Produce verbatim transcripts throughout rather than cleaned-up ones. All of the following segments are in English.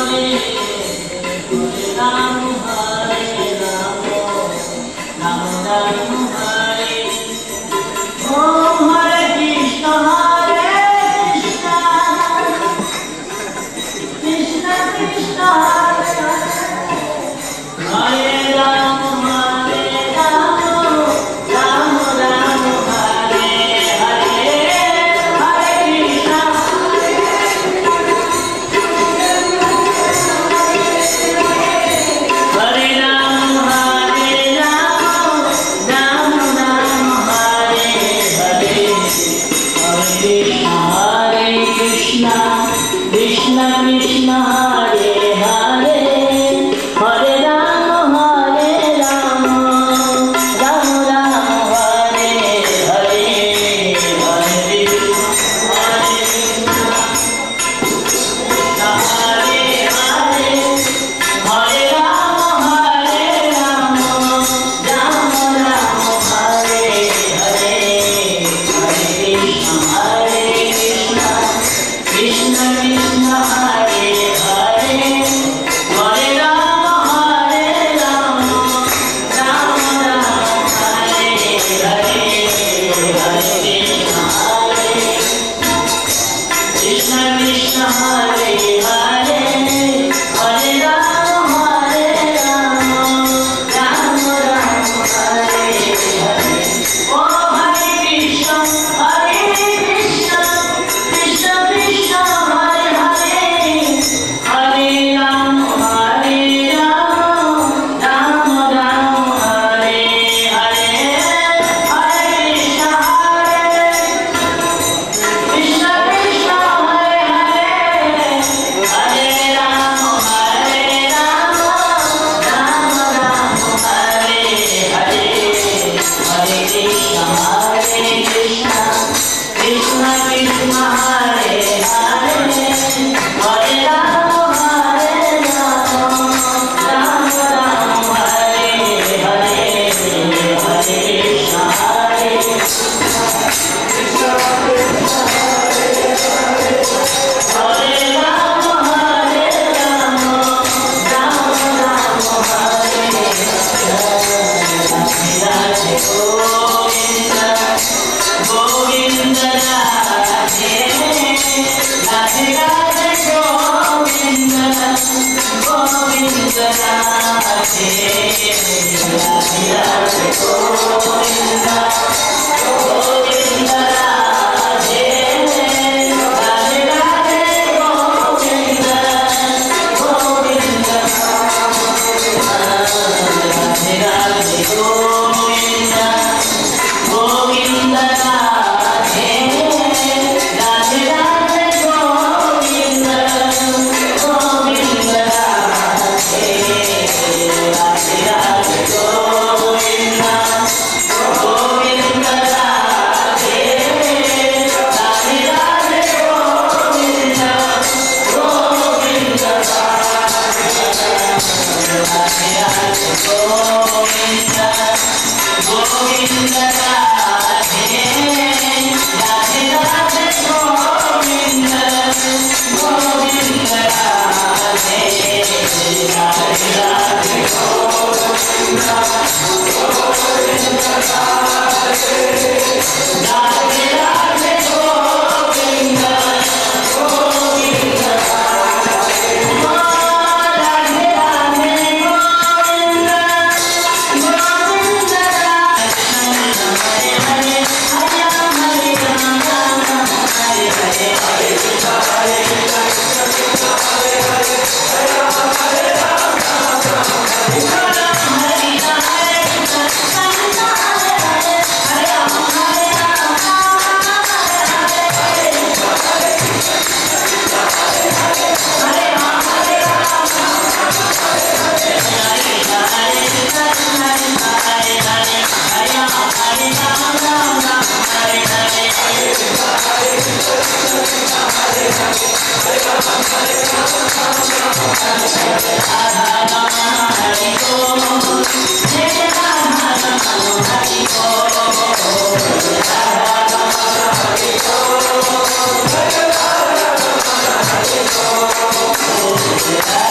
Yeah.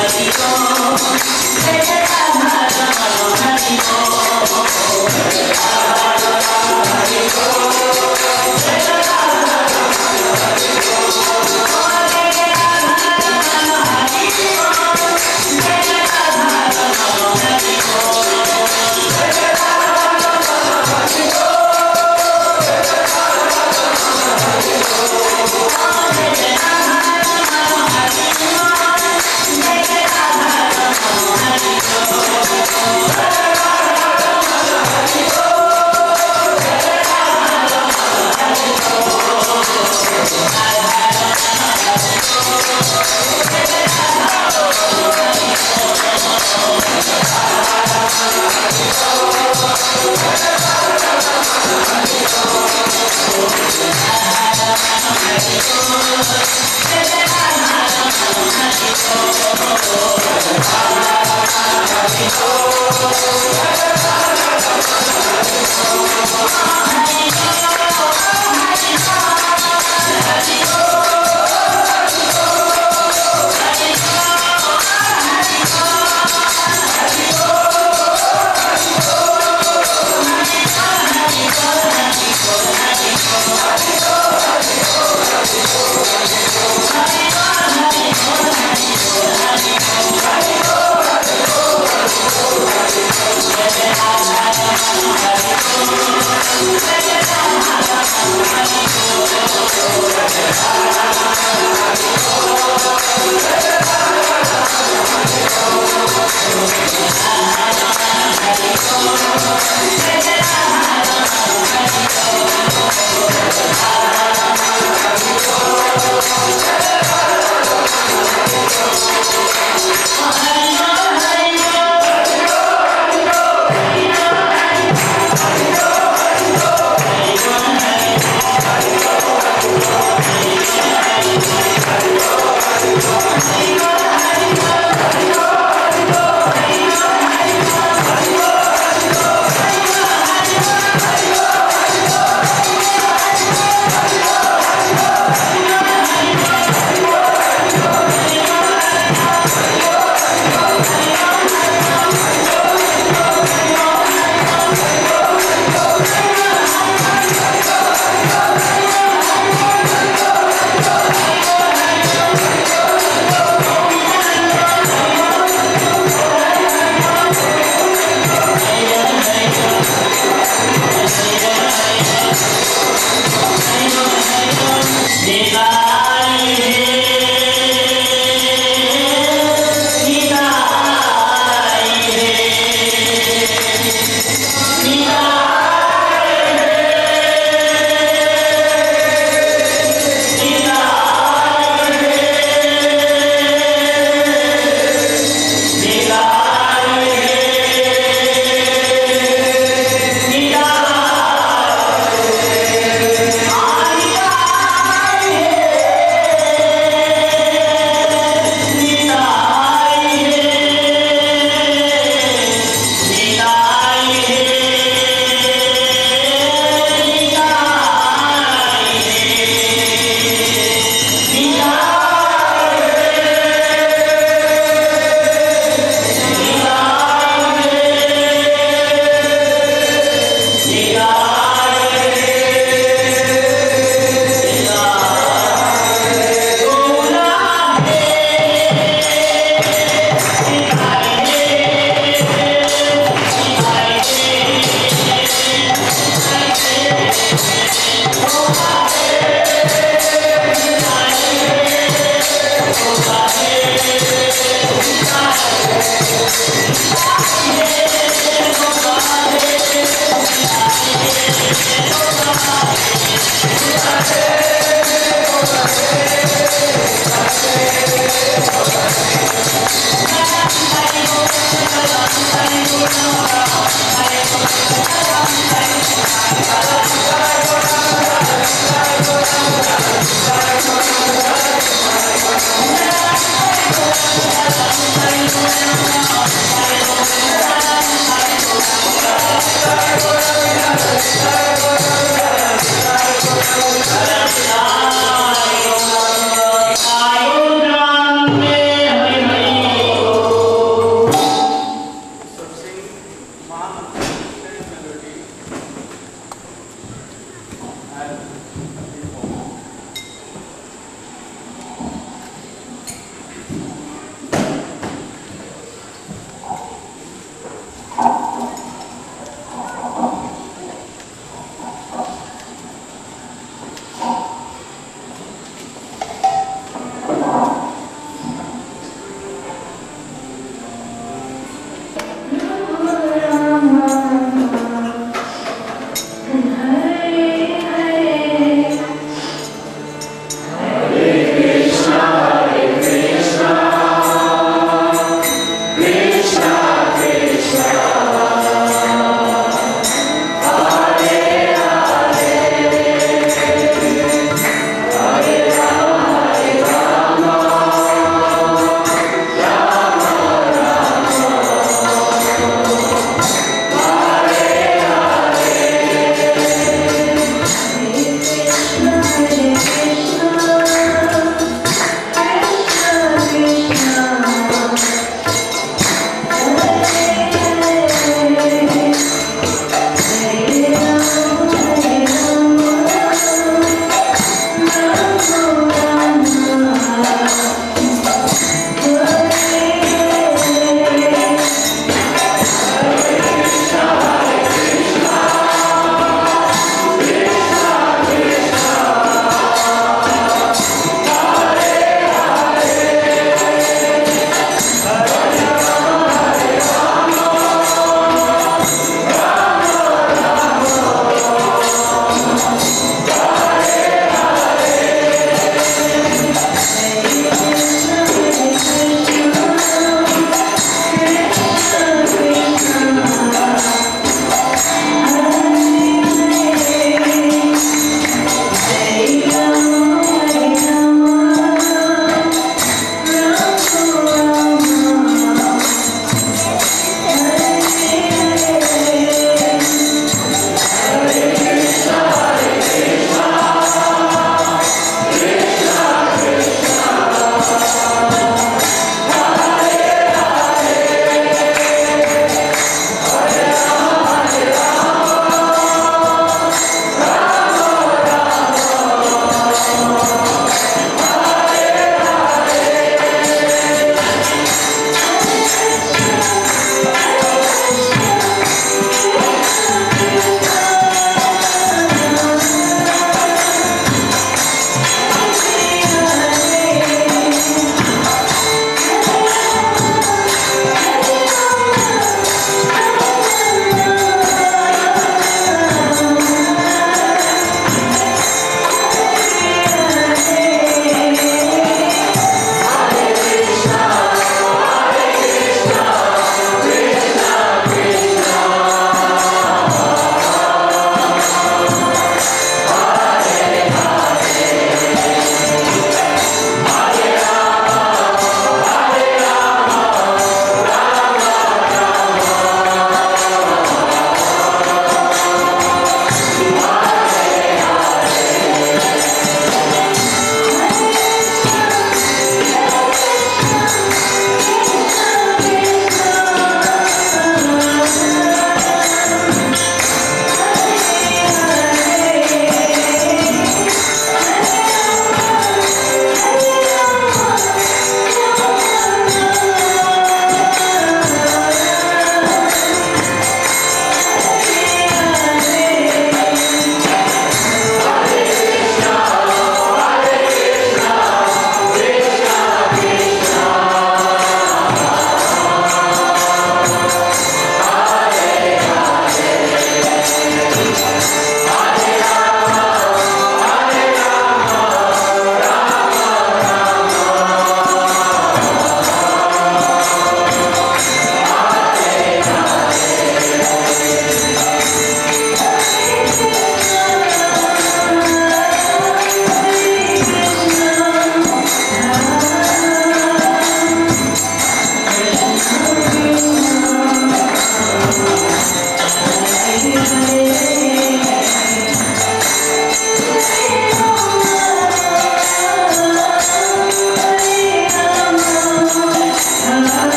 Hare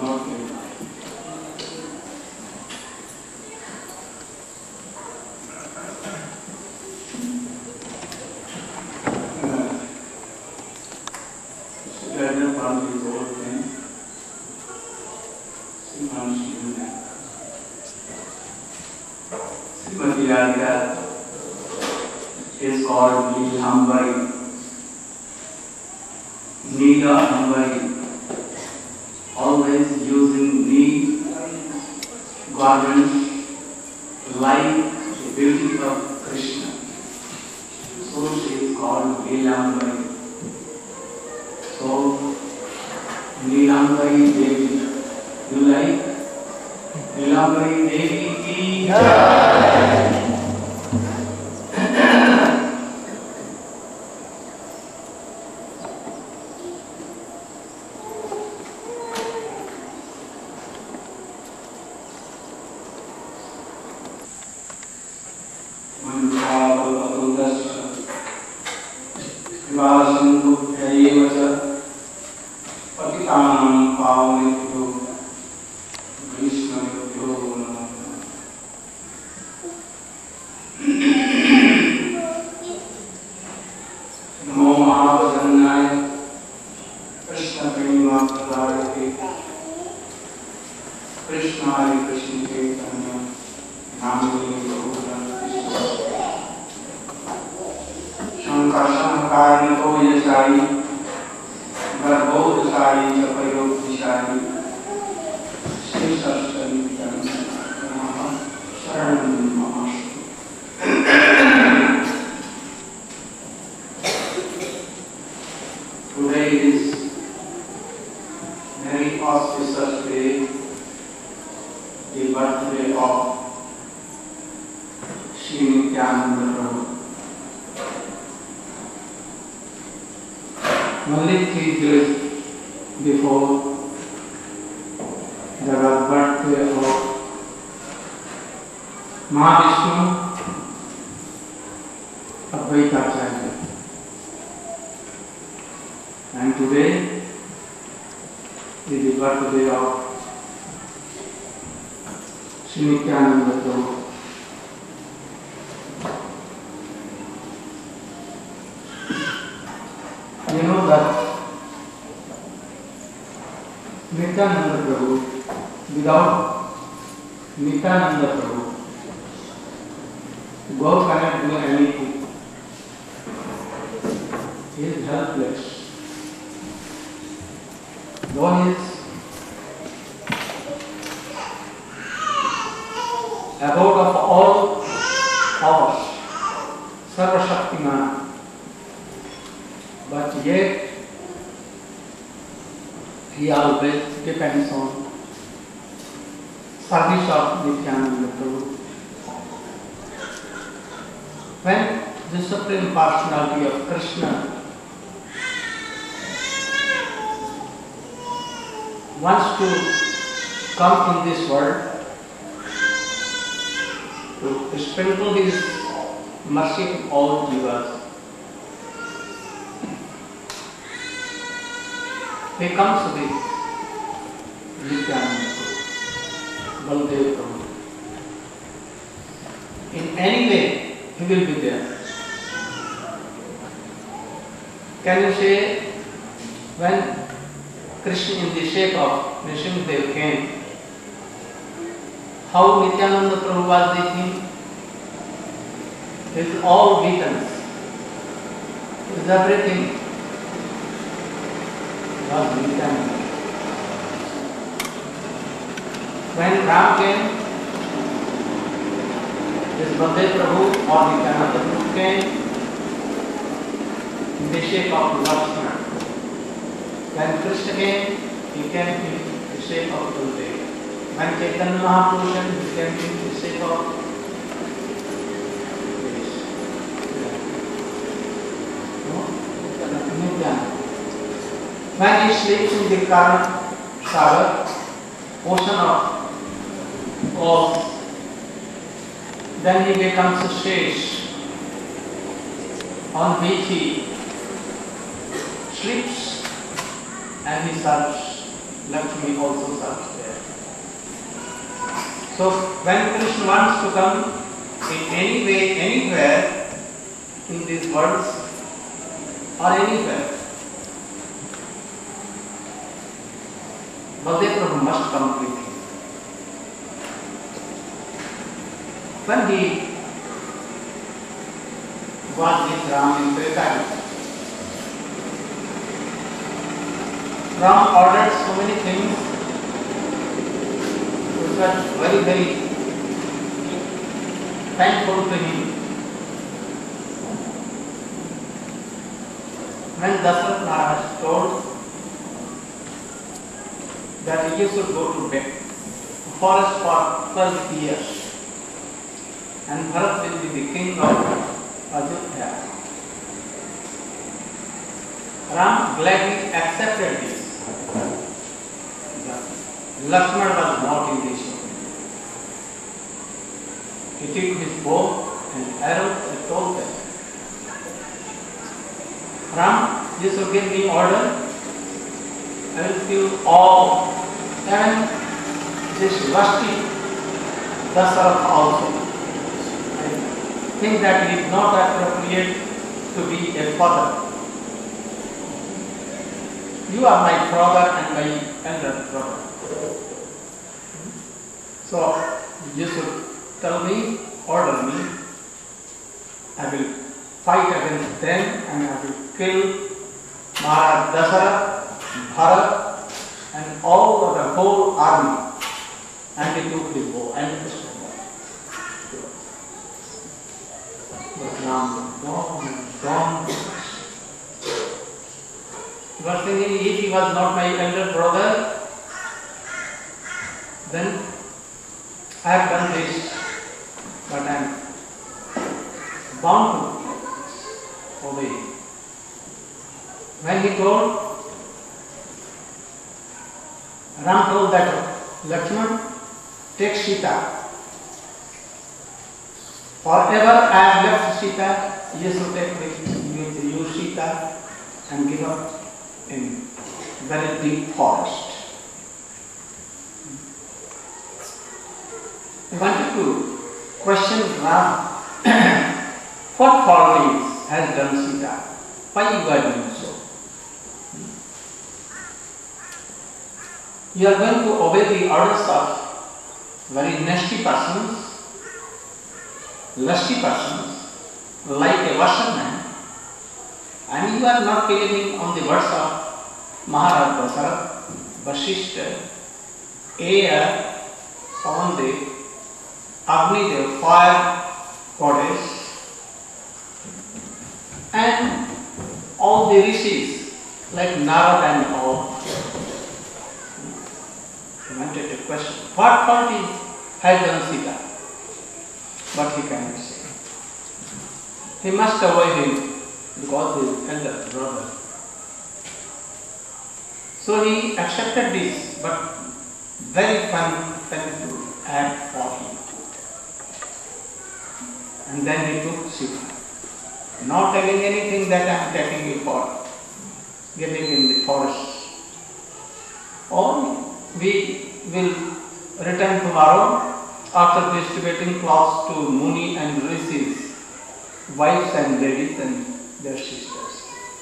not you. Srimati Radhika is called Neelambari. Neela Ambari, always using neat garments like the beauty of Krishna. So she is called Neelambari. So Neelambari Devi, you like Neelambari Devi ki Jai. Today is very auspicious day, the birthday of Sri Nityananda Prabhu. Only three days before the birthday of Mahavishnu Advaitacharya. And today is the birthday of Sri Nityananda Prabhu. You know that Nityananda Prabhu, without Nityananda Prabhu, God cannot do anything. He is helpless. God is abode of all powers, Sarva Shaktiman, but yet he always depends on service of Nityananda Prabhu. When the Supreme Personality of Krishna wants to come in this world to sprinkle His mercy to all jivas, He comes with Nityananda Prabhu, Baldev Prabhu. In any way, He will be there. Can you say when Krishna in the shape of Nrsimhadev came, how Nityananda Prabhu was with him? With all weakness, with everything, was Nityananda. When Ram came, this Baldev Prabhu or Nityananda Prabhu came in the shape of Lakshmana. When Krishna came, he came in the shape of Baldev. When Chaitanya Mahaprabhu he came in the shape of Nityananda. When he sleeps in the current Sagar, ocean of all, then he becomes a shesh on which he sleeps and he serves Lakshmi also serves there. So when Krishna wants to come in any way, anywhere in these worlds or anywhere, Baldev Prabhu must come with him. When he was with Ram in Treta, Ram ordered so many things which were very, very thankful to him. When Dasarath Maharaj told that he should go to bed, forest for twelve years, and Bharat will be the king of Ajodhya, Ram gladly accepted this. Lakshmana was not in this way. He took his bow and arrow and told them, Ram, you should give me order. I will kill all, even this lusty Dasarath also. I think that it is not appropriate to be a father. You are my brother and my elder brother. So you should tell me, order me. I will fight against them and I will kill Maharaj Dasarath, Bharat and all of the whole army. And he took his bow and Krishna. But Ram, gone, gone. He was thinking, if he was not my elder brother, then I have done this, but I am bound to obey. When he told, Ram told that Lakshman, take Sita. Forever I have left Sita, you should take with you Sita and give up in very deep forest. I wanted to question Ram, what qualities has done Sita? Why you are doing so? You are going to obey the orders of very nasty persons, lusty persons, like a washerman, and you are not believing on the words of Maharaj Dasarath, Vasishtha, air, Pavandev, Agni, the fire goddess, and all the rishis like Narad and all. I wanted to question, what qualities has done Sita? But he cannot say. He must avoid him because he is elder brother. So he accepted this, but very fun thing to add for him. And then he took Sita, not telling anything that I am taking it for, giving him the forest. Or we will return tomorrow after distributing cloths to Muni and Rishis, wives and ladies and their sisters.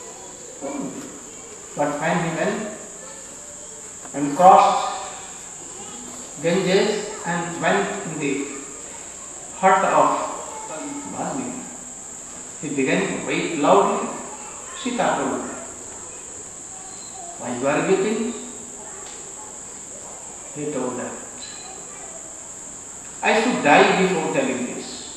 But when he went and crossed Ganges and went in the heart of Valmiki, he began to weep loudly. Sita told him, why you are weeping? He told that, I should die before telling this.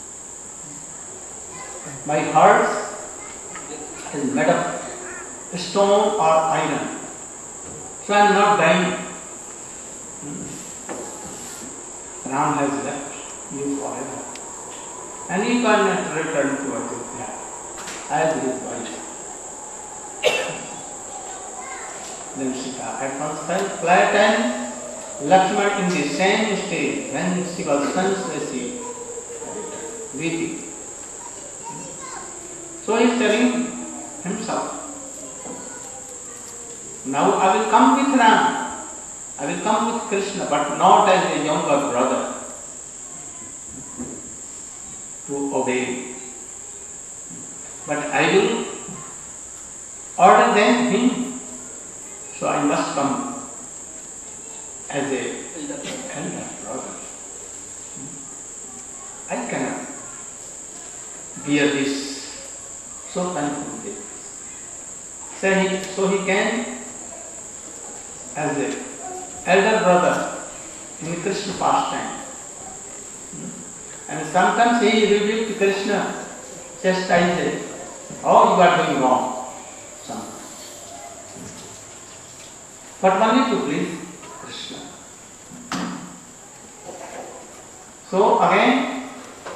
My heart is made of stone or iron, so I am not dying. Ram has left you forever, and you cannot return to Ajodhya as his wife. Then Sita at once fell flat and Lakshmana in the same state when she was senselessly weeping. So he is telling himself, now I will come with Ram I will come with Krishna, but not as a younger brother to obey. But I will order than him, so I must come as a elder brother. I cannot bear this so painfully. So he, so he came as a elder brother in Krishna pastime. And sometimes he rebuked Krishna, chastised, oh, you are doing wrong. Sometimes. But only to please Krishna. So again,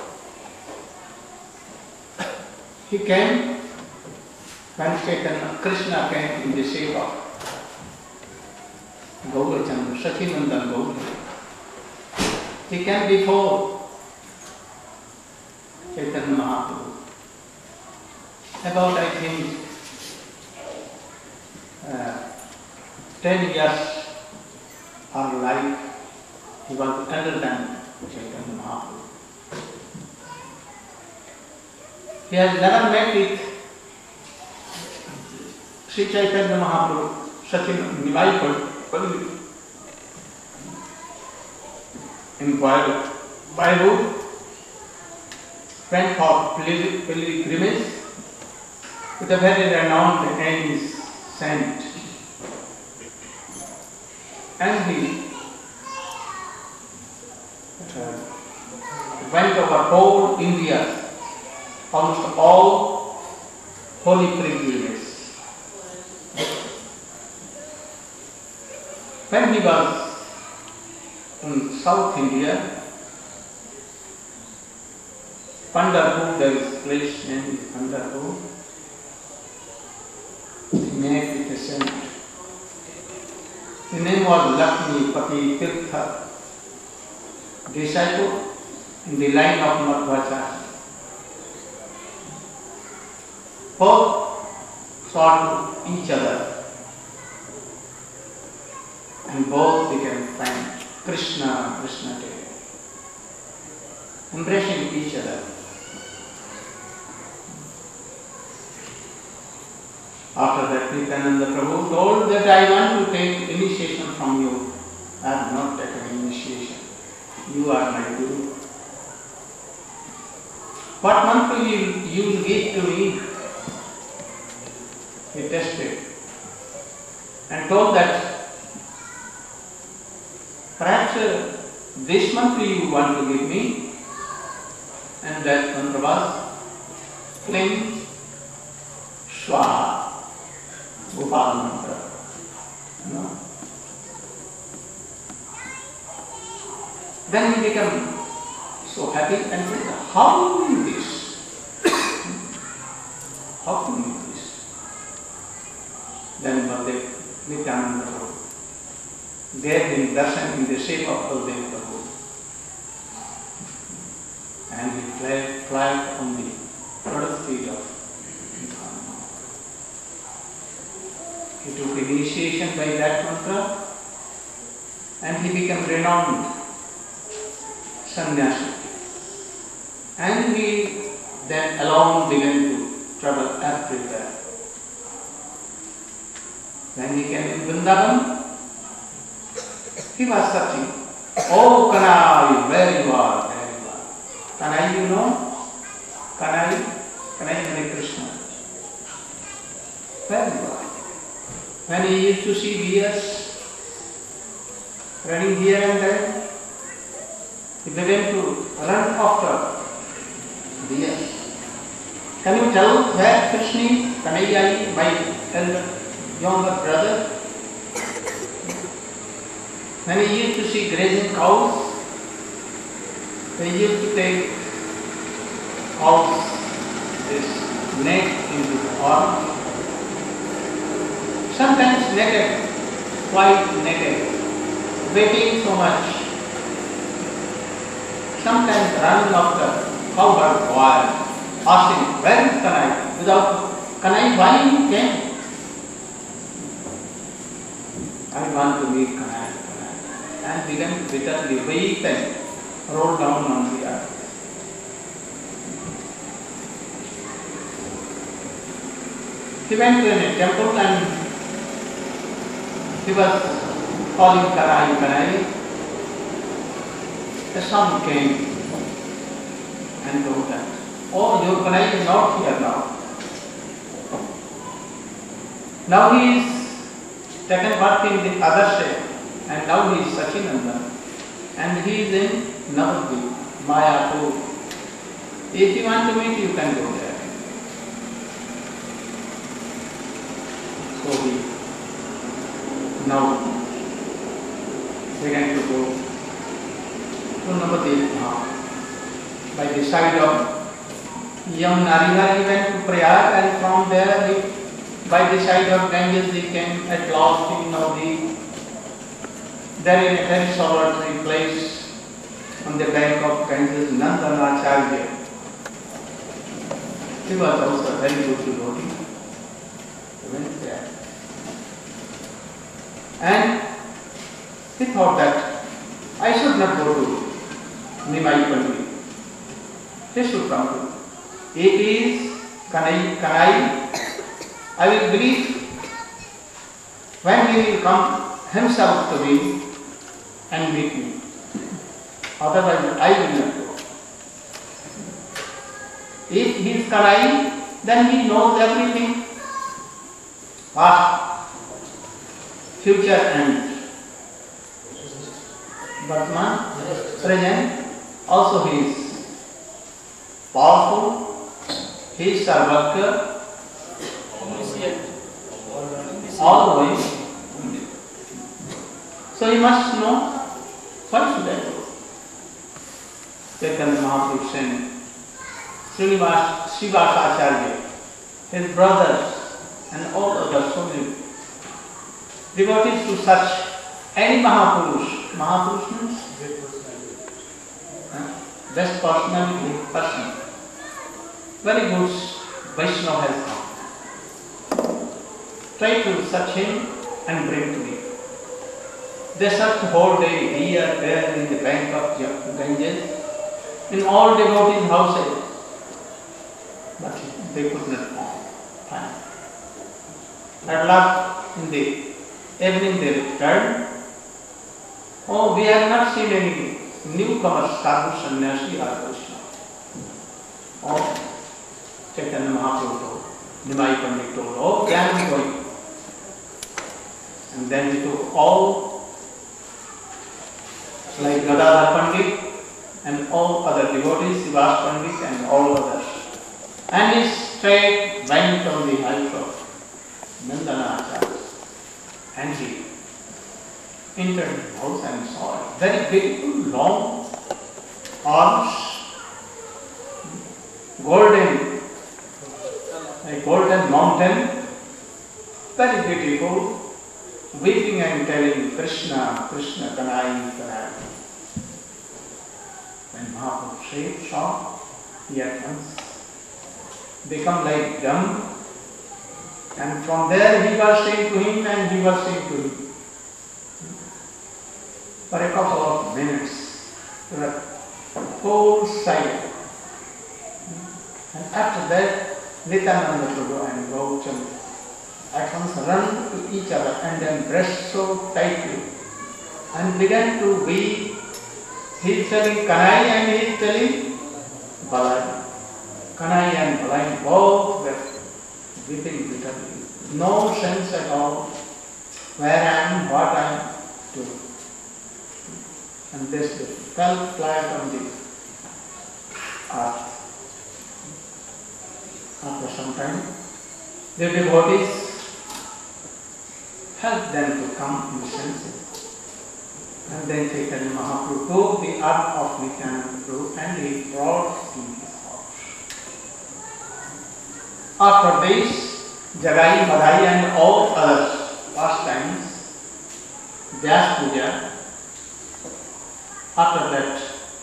he came when Chaitanya, Krishna came in the shape of Gaurachandra, Sachinandan Gaur. He came before Chaitanya Mahaprabhu. About, I think, uh, ten years or like, he was elder than Chaitanya Mahaprabhu. He has never met with Sri Chaitanya Mahaprabhu, Sachin Nivai Palli, in Bayreuth, went for pilgrimage with a very renowned English saint. And he uh, went over whole India, almost all holy pilgrimages. When he was in South India, Pandharpur, there is a place named Pandharpur, he met with a saint. The name was Lakshmi Pati Tirtha, disciple in the line of Madhvacharya. Both sought each other and both became friends. Krishna, Krishna together, embracing each other. After that, Nityananda Prabhu told that I want to take initiation from you. I have not taken initiation. You are my Guru. What mantra you, you will give to me? He tested and told that perhaps uh, this mantra you want to give me, and that mantra was Kling Swaha. Gopal mantra. No. Then he became so happy and said, how do you do this? How can you do this? Then Baldev Nityananda Prabhu gave him darshan in the shape of Baldev Prabhu. And he flied, flied on the lotus feet of He took initiation by that mantra and he became renowned sannyasi. And he then alone began to travel everywhere. When he came in Vrindavan, he was searching, oh Kanai, where you are, where you are. Kanai, you know? Kanai, Kanai Hare Krishna. Where you are? When he used to see deers running here and there, he began to run after deers. Can you tell where Krishna is? Kanai, my elder, younger brother? When he used to see grazing cows, he used to take cows, this neck into the arm. Sometimes naked, quite naked, waiting so much. Sometimes running after cowherd boy, asking, where is Kanai? Without Kanai, why you came? I want to meet Kanai. and began to bitterly weep and roll down on the earth. He went to a temple and he was calling Kanai, Kanai. A son came and told that, oh, your Kanai is not here now. Now he is taken birth in the other shape, and now he is Sachinandan, and he is in Navadvip, Mayapur. If you want to meet, you can go there. So he now began to go to Navadvip. By the side of Yamuna River, he went to Prayag, and from there he by the side of Ganges he came at last in Navadvip. There in a very solitary place on the bank of Ganges, Nandanacharya. He was also a very good devotee. He went there. And he thought that I should not go to Nimai Pandit. He should come to. It is Kanai, Kanai. I will believe when he will come himself to me and meet me. Otherwise, I will not go. If he is Kanai, then he knows everything. Past, future and Vartman, present. Also he is powerful. He is Sarvatra. All the way. So he must know, why should I go? Chaitanya Mahaprabhu sent Srinivas Srivasacharya, his brothers and all others, so many devotees to such any Mahapurush. Mahapurush means uh, best personality, person. Very good Vaishnava has come. Try to search him and bring to me. They searched the whole day, here, there, in the bank of Ganges, in all devotees' houses, but they could not find. At last, in the evening, they returned. Oh, we have not seen any newcomers, sadhu, sannyasi, or Krishna. Oh, Chaitanya Mahaprabhu told, Nimai Pandit told, oh, where am I going? And then he took all, like Gadadhar Pandit and all other devotees, Srivas Pandit and all others. And he straight went on the height of Nandanacharya. And he entered the house and saw a very beautiful, long arms, golden, a golden mountain, very beautiful, weeping and telling Krishna, Krishna, Kanai, Kanai. When Mahaprabhu saw, he at once become like dumb, and from there he was saying to him and he was saying to him. For a couple of minutes, there were whole silence. And after that, Nityananda Prabhu and Gaurachandra at once run to each other and then pressed so tightly and began to weep. He is telling Kanai and he is telling Balai. Kanai and Balai both were weeping bitterly. No sense at all where I am, what I am doing. And this fell flat on the earth. After some time, the devotees helped them to come in senses. And then Chaitanya Mahaprabhu took the earth of Nityananda Prabhu and he brought in his house. After this, Jagai, Madhai and all other pastimes, Vyas Puja, after that,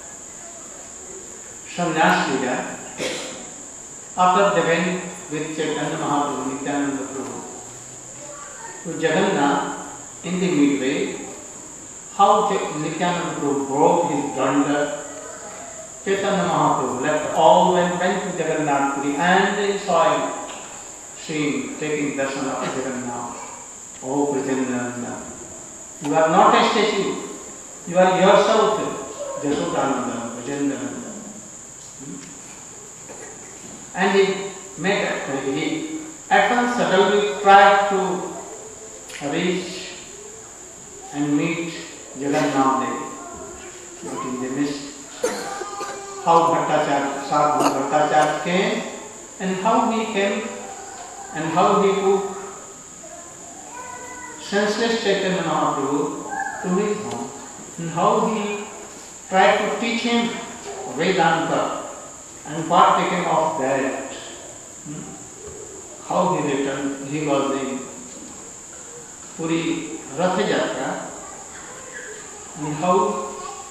Sannyas Puja, after they went with Chaitanya Mahaprabhu, Nityananda Prabhu, to Jagannath in the midway, how Nityananda Prabhu broke his blunder. Chaitanya Mahaprabhu left all and went to Jagannath Puri and they saw Sri taking darshan of Jagannath. Oh Prajananda, you are not a statue, you are yourself, Jasodananda, Prajananda. And he made a, he at once suddenly tried to reach and meet Jagannath Dev, but in the midst, how Bhattacharya, Sadhu Bhattacharya came and how he came and how he took senseless Chaitanya Mahaprabhu to his home and how he tried to teach him Vedanta and what became of that. How he returned, he was in Puri Ratha Yatra and how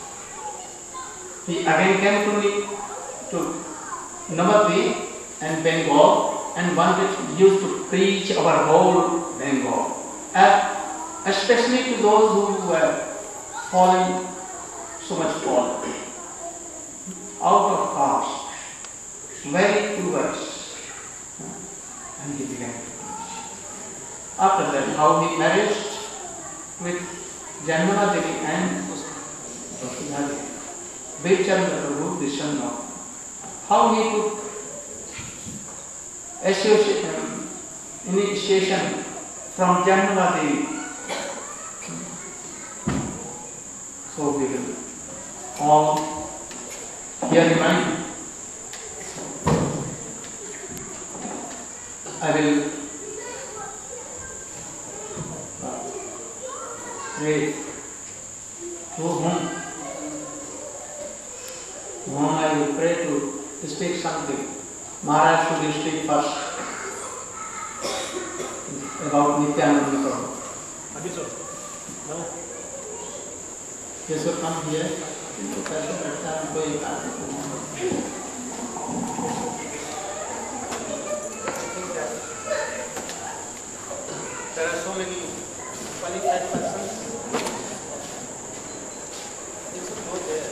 he again came to me to Navadvip and Bengal and wanted used to preach our whole Bengal, uh, especially to those who were fallen, so much fallen, out of caste, very poor. And he began to preach. After that, how he married with Janmana Devi and Vasudha Devi. Virchandra Prabhu, the son of, how he took association, initiation from Janmana Devi. So we will all here in mind. I will pray to whom, whom I will pray to speak something. Maharaj should speak first about Nityananda Prabhu. He should come here. There are so many qualified persons. You should go there.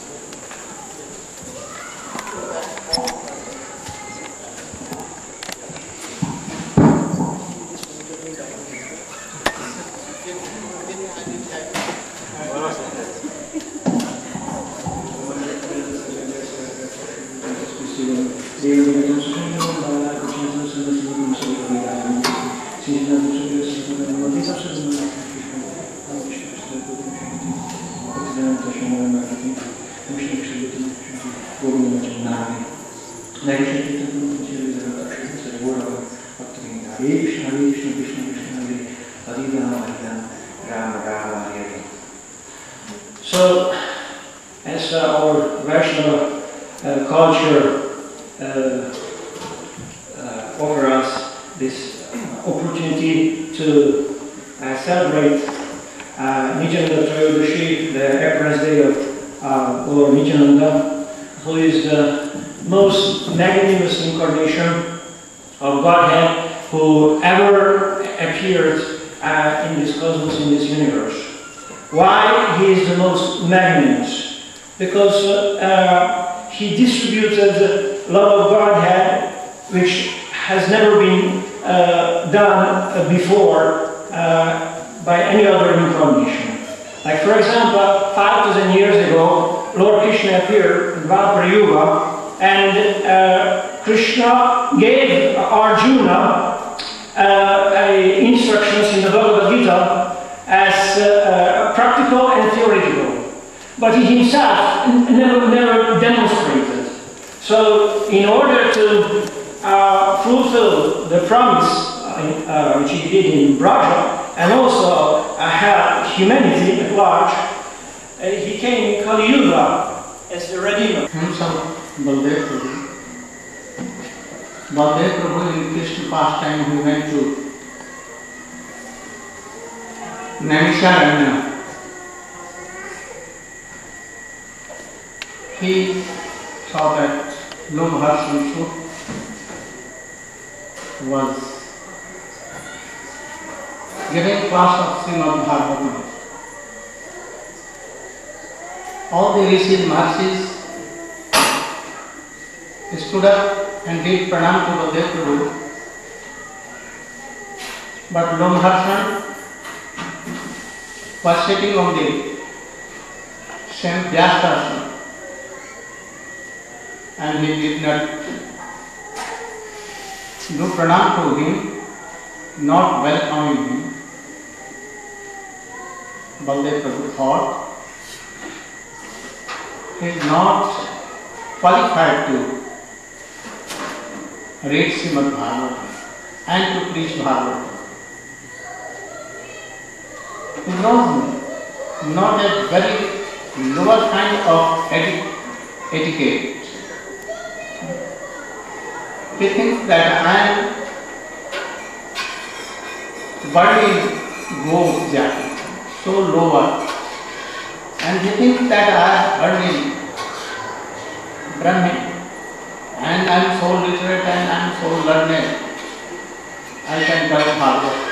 So, as uh, our Vaishnava uh, culture uh, uh, offers us this opportunity to uh, celebrate uh, Nityananda Trayodashi, the appearance day of uh, Lord Nityananda, who is the most magnanimous incarnation of Godhead who ever appeared uh, in this cosmos, in this universe. Why he is the most magnanimous? Because uh, uh, he distributed the love of Godhead, which has never been uh, done uh, before uh, by any other incarnation. Like for example, five thousand years ago, Lord Krishna appeared in Dvapara Yuga, and uh, Krishna gave Arjuna uh, instructions in the Bhagavad Gita as uh, uh, practical and theoretical, but he himself never, never demonstrated. So, in order to uh, fulfill the promise uh, uh, which he did in Braja, and also uh, help humanity at large, uh, he came in Kali Yuga as the Redeemer. Himself, Baldev Prabhu. Baldev Prabhu in Krishna pastime, he went to Naimisharanya. He saw that Lubharshanshu was giving class of Srimad Bhagavatam. all the rishis, maharshis stood up and did pranam to Baldev Prabhu. But Lomharshan was sitting on the same Vyasasana and he did not do pranam to him, not welcoming him. Baldev Prabhu thought he is not qualified to read Srimad Bhagavatam and to preach Bhagavatam. He knows not a very lower kind of eti- etiquette. He thinks that I am burning gold jacket, so lower, and he thinks that I am burning Brahmin, and I am so literate and I am so learned. I can tell Bhagavad,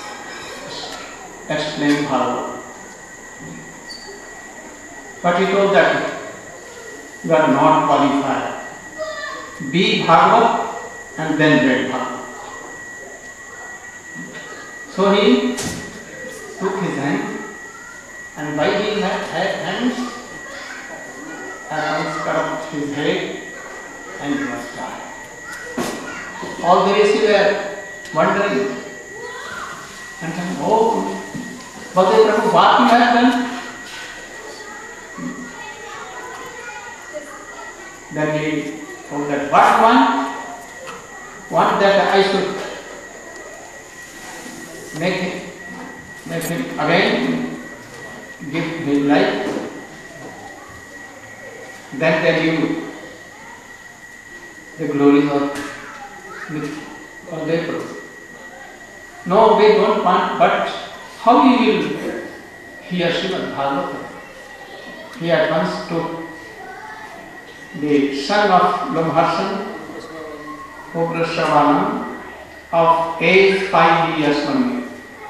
explain Bhagavad. But he told that you are not qualified. Be Bhagavad and then read Bhagavad. So he took his hand and by his hands unscrubbed his head and he was died. All the rishis were wondering and saying, oh, Baldev Prabhu, what you have done? Then he told that what one? Want that I should make him, make him again give his life? Then tell you the glories of Baldev Prabhu. No, we don't want, but how you will hear Srimad Bhagavatam? He at once took the son of Lomharshan, Ugrasravanam, of age five years only.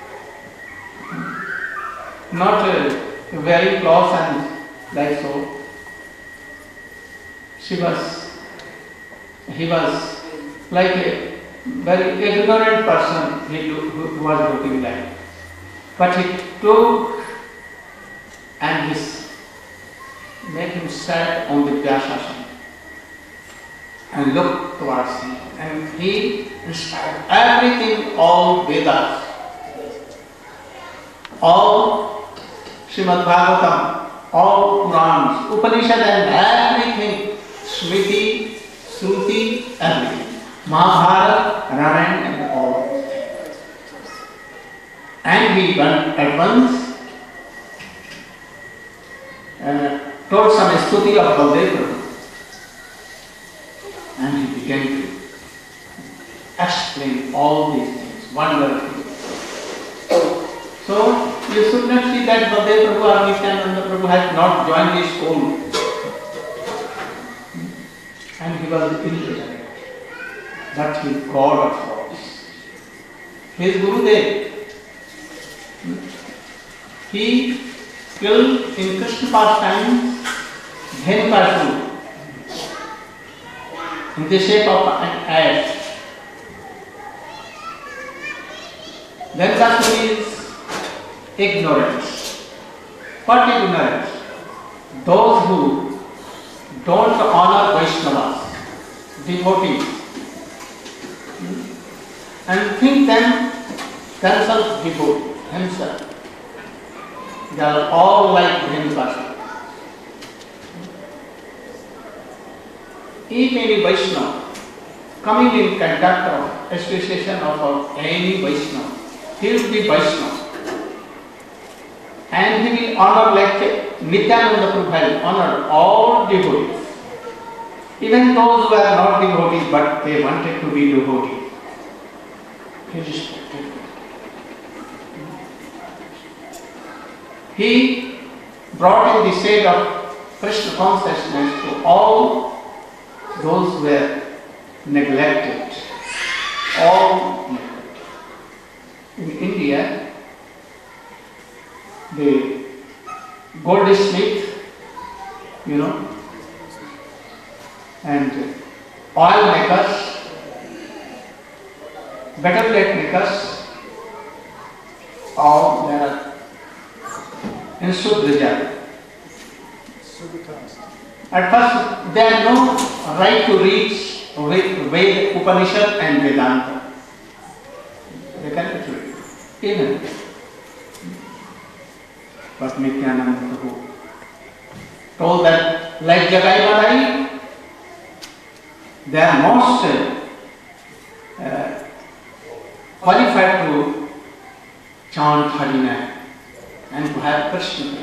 Not uh, very close and like so. She was, he was like a very ignorant person he do, who was looking like. But he took and his made him sat on the Vyasasana and looked towards him. And he inspired everything, all Vedas, all Srimad Bhagavatam, all Purans, Upanishad and everything, Smriti, Shruti, everything. Mahabharata, Ramayana and all those things. And he went at once uh, told some stuti of Baldev Prabhu. And he began to explain all these things wonderfully. So you should not see that Baldev Prabhu or Nityananda Prabhu has not joined the school. And he was illiterate. But he is God of gods. He is Gurudev. He killed in Krishna pastimes Dhenukasura in the shape of an ass. Dhenukasura is ignorance. What ignorance? Those who don't honor Vaishnavas, devotees, and think them themselves devotee, himself. They are all like Dhenukasura. If any Vaishnava coming in contact of association of, of any Vaishnava, he will be Vaishnava. And he will honor like Nityananda Prabhu has honored all devotees. Even those who are not devotees but they wanted to be devotees. He respected them. He brought in the shade of Krishna consciousness to all those who were neglected. All neglected. In India, the goldsmith you know, and oil makers, better plate makers, all there are in Sudraja. At first, they had no right to reach Ved, Upanishad and Vedanta. They cannot read, even. But Nityananda Prabhu told that, like Jagai Badai, they are most uh, qualified to chant Harinam and to have Krishna.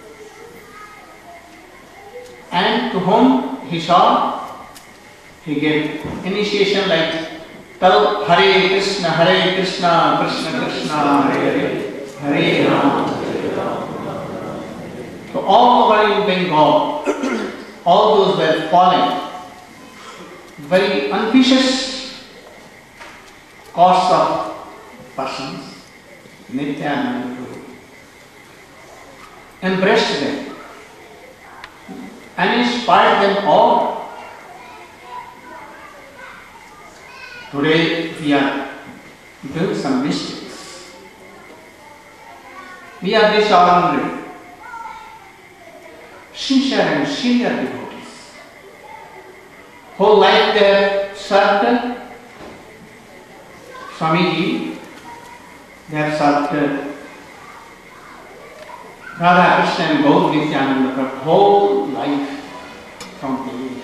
And to whom he saw, he gave initiation like tell Hare Krishna, Hare Krishna, Krishna Krishna, Hare Hare, Hare Rama. So all over in Bengal, all those were falling, very ambitious course of persons, Nityananda Prabhu embraced them and inspired them all. Today we are doing some mistakes. We are dishonoring sincere and senior devotees whole life they have served Swamiji, they have served Radha Krishna and Gaur Nityananda for whole life from beginning.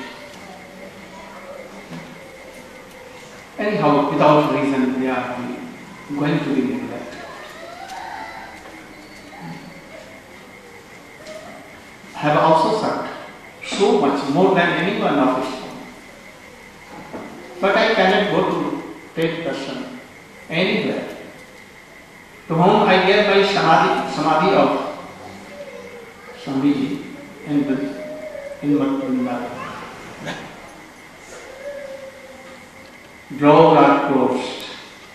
Anyhow, without reason, they are going to be neglected. Have also served so much more than anyone of his own. But I cannot go to take person anywhere to whom I gave my samadhi, samadhi of Swamiji in in Mathura. Doors are closed.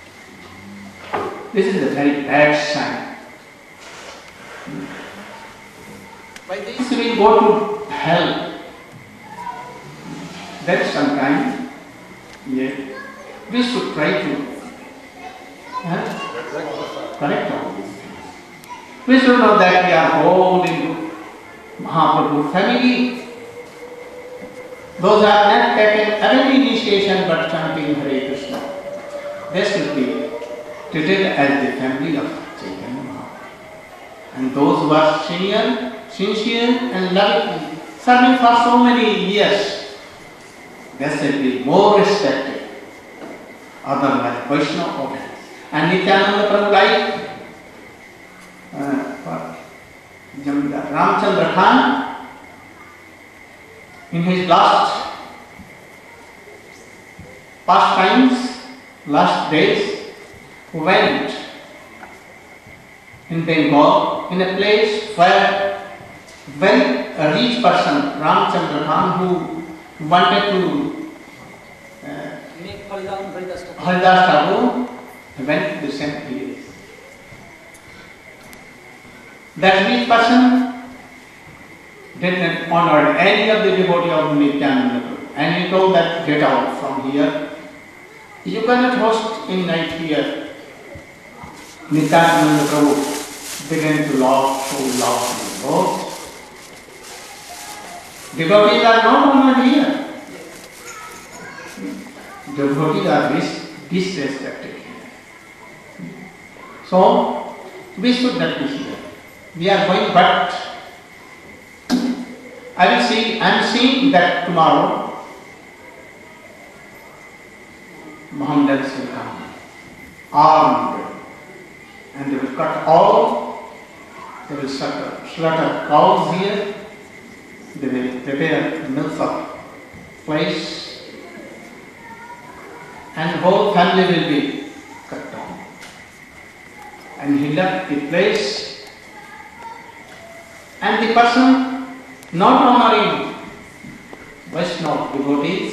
This is a very bad sign. By this we go to hell. There is some time, yet we should try to huh? correct all this. We should know that we are all into Mahaprabhu family. Those are not taken any initiation but chanting Hare Krishna. They should be treated as the family of Chaitanya Mahaprabhu. And those who are senior, sincere and loving, serving for so many years, they should be more respected. Otherwise, Vaishnava offense. And Nityananda Prabhu like uh, what? Ramchandra Khan, in his last pastimes, last days, went in Bengal in a place where very a rich person, Ramchandra Khan, who wanted to uh, make Haridas Thakur, went to the same place. That rich person did not honor any of the devotee of Nityananda Prabhu, and he told that get out from here. You cannot host in night here. Nityananda Prabhu began to laugh so loudly. Oh, devotees are not honored here. Devotees are dis disrespected here. So we should not be here. We are going, but I will see, I am seeing that tomorrow Mohammedans will come, armed, and they will cut all, they will slaughter, slaughter cows here, they will prepare milk of flesh, and the whole family will be cut down. And he left the place. And the person not honoring Vaishnava devotees,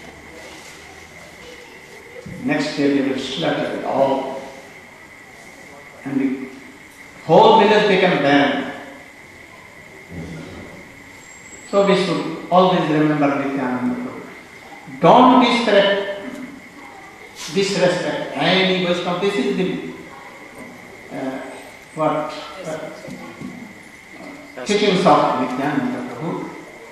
next day they will slaughter it all. And the whole village became barren. So we should always remember Nityananda Prabhu. Don't disrespect, disrespect any Vaishnava. This is the uh, what uh, teachings of Nityananda Prabhu.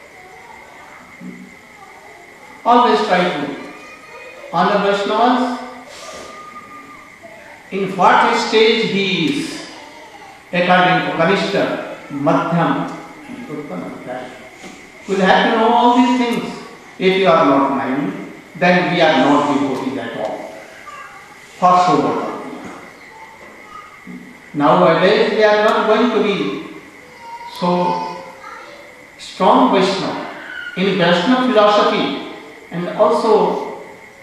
Always try to honor Vaishnavas. In what stage he is, according to Kanishta, Madhyam, and Uttam. We will have to know all these things. If you are not knowing, then we are not devotees at all. For sure. Nowadays we are not going to be so strong Vaishnava in Vaishnava philosophy and also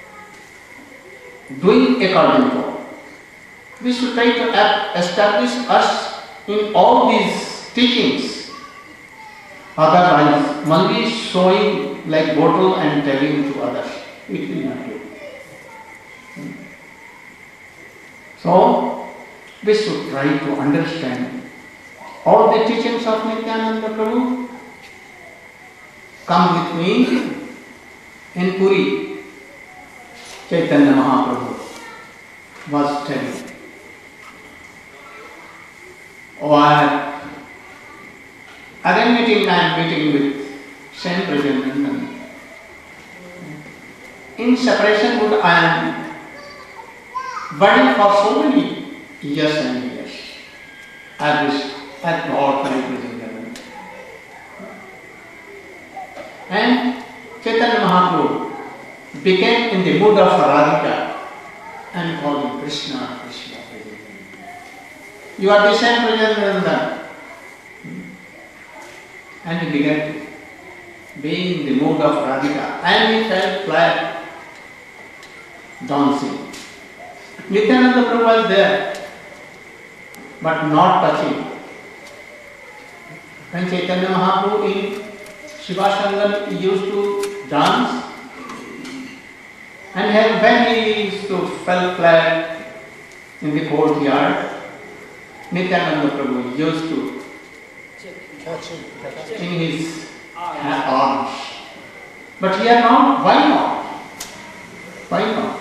doing according to. We should try to establish us in all these teachings. Otherwise, only showing like bottle and telling to others, it will not do. So, we should try to understand all the teachings of Nityananda Prabhu. Come with me in Puri. Chaitanya Mahaprabhu was telling, while again meeting, I am meeting with same Prajanandan. In separation mood, I am burning for so many years and years. I wish I brought my Prajanandan. And Chaitanya Mahaprabhu became in the mood of Radhika and calling Krishna, Krishna, Prajanandan. You are the same Prajanandan. And he began to be in the mood of Radhika, and he felt flat, dancing. Nityananda Prabhu was there, but not touching. When Chaitanya Mahaprabhu in Shivashangan used to dance, and when he used to fell flat in the courtyard, Nityananda Prabhu used to in his arms. But here not, why not? Why not?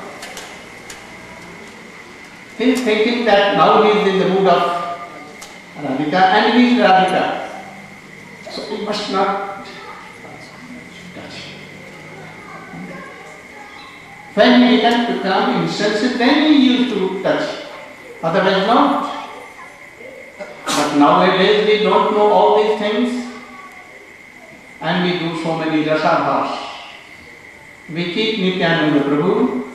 He is thinking that now he is in the mood of Radhika and he is Radhika. So he must not touch. When he began to come insensitive, then he used to touch. Otherwise not. But nowadays we don't know all these things and we do so many rasabhas. We keep Nityananda Prabhu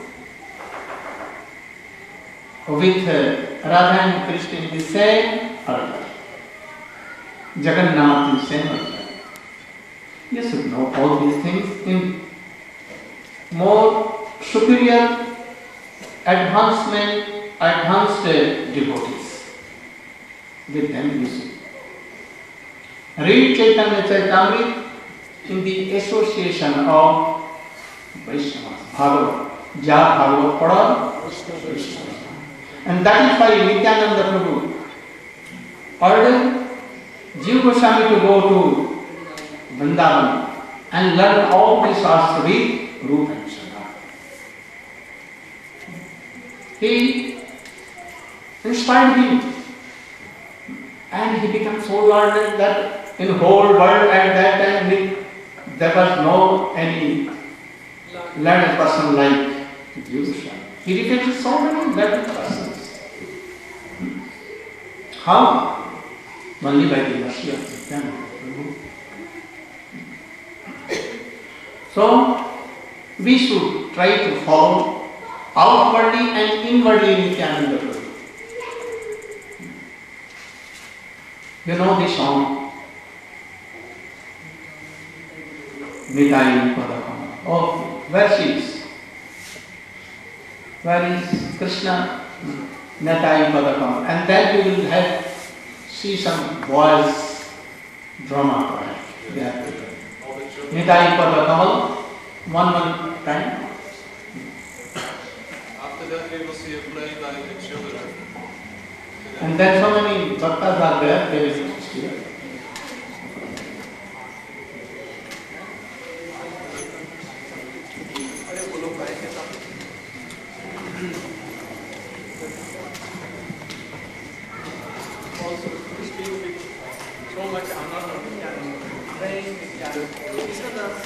with uh, Radha and Krishna in the same altar. Jagannath in the same altar. You should know all these things in more superior advancement, advanced uh, devotees. With them you see. Read Chaitanya Charitamrita in the association of Vaishnavas, Bhagavad. Ja Bhagavad Pada, and that is why Nityananda Prabhu ordered Jiva Goswami to go to Vrindavan and learn all the Shastra with Rupa and Sanatana. He inspired him. And he became so learned that in the whole world at that time there was no any learned person like Jiva. He defeated so many learned persons. How? Only by the mercy of Nityananda Prabhu. So we should try to follow outwardly and inwardly Nityananda Prabhu. You know the song, Nitai Padakam. Oh, where she is? Where is Krishna? Nitai Padakam. And then you will have see some boys drama perhaps. Yeah. Nitai Padakam. One one time. After that we will see a play by the children. And then so many bhaktas are there, they will see. so much honor, we can pray, we can listen us.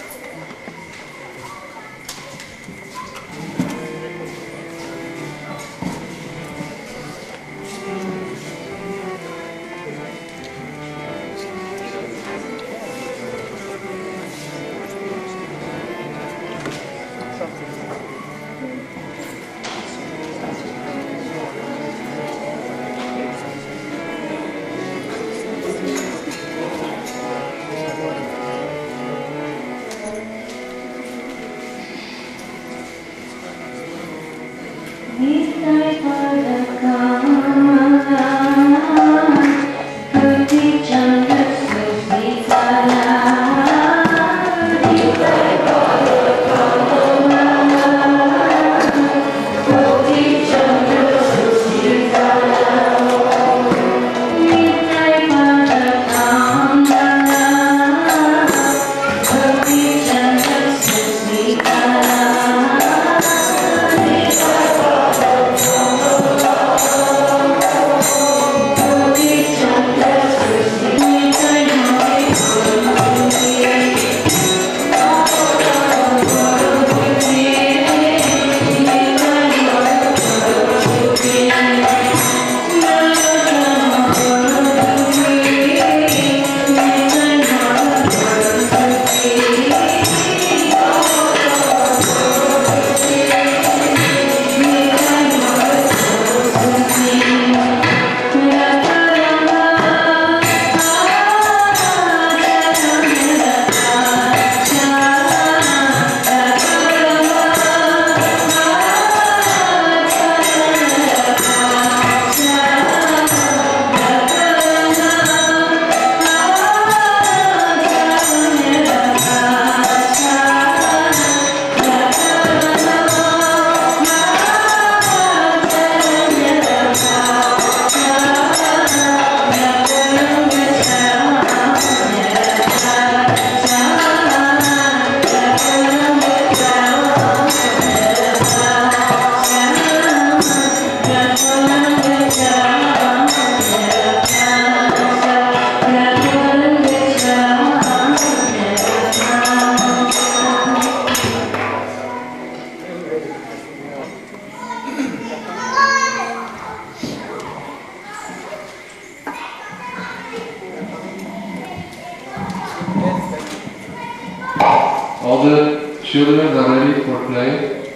All the children are ready for play.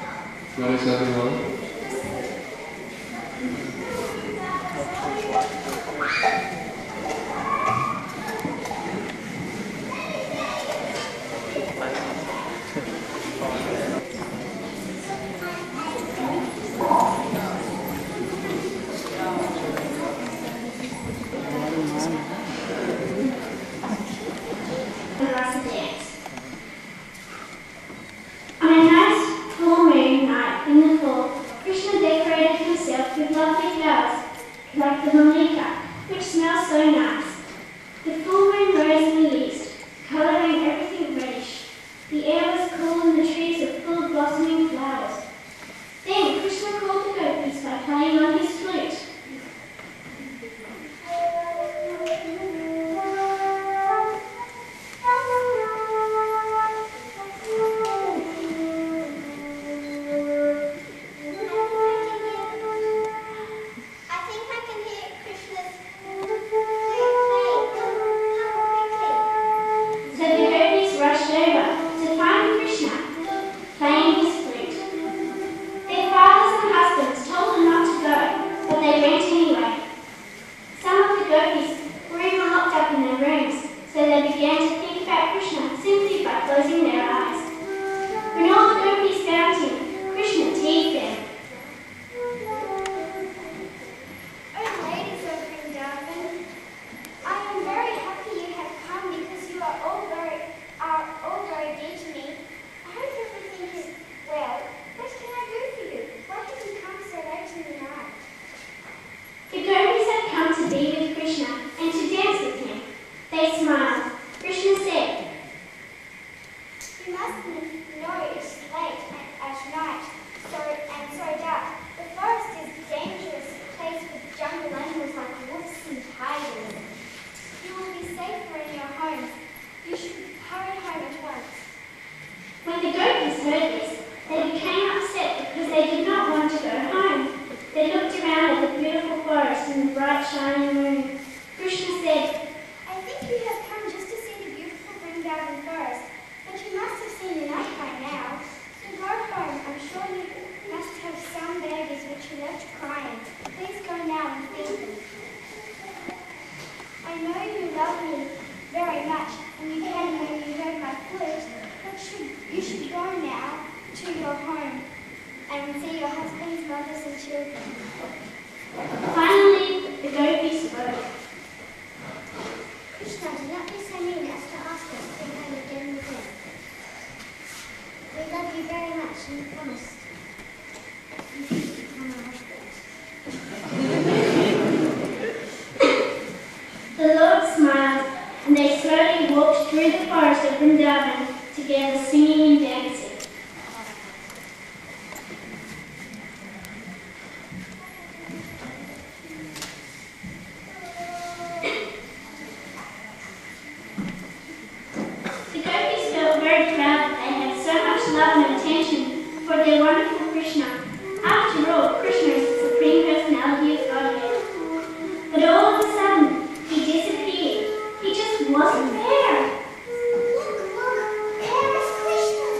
Where is everyone? On a nice, cool rainy night in the fall, You have come just to see the beautiful Vrindavan forest, but you must have seen enough by now. So go home. I'm sure you must have some babies which you left crying. Please go now and feed them. I know you love me very much, and you came when you heard my flute, but should, you should go now to your home and see your husbands, mothers, and children. Finally, the gopi spoke. Krishna, do not be so mean as to ask us to come again with him. We love you very much, and you promised you should become our husband. The Lord smiled, and they slowly walked through the forest of Vrindavan together, singing and dancing. The gopis felt very proud that they had so much love and attention for their wonderful Krishna. After all, Krishna is the Supreme Personality of Godhead. But all of a sudden, he disappeared. He just wasn't there. Look, look, there is Krishna.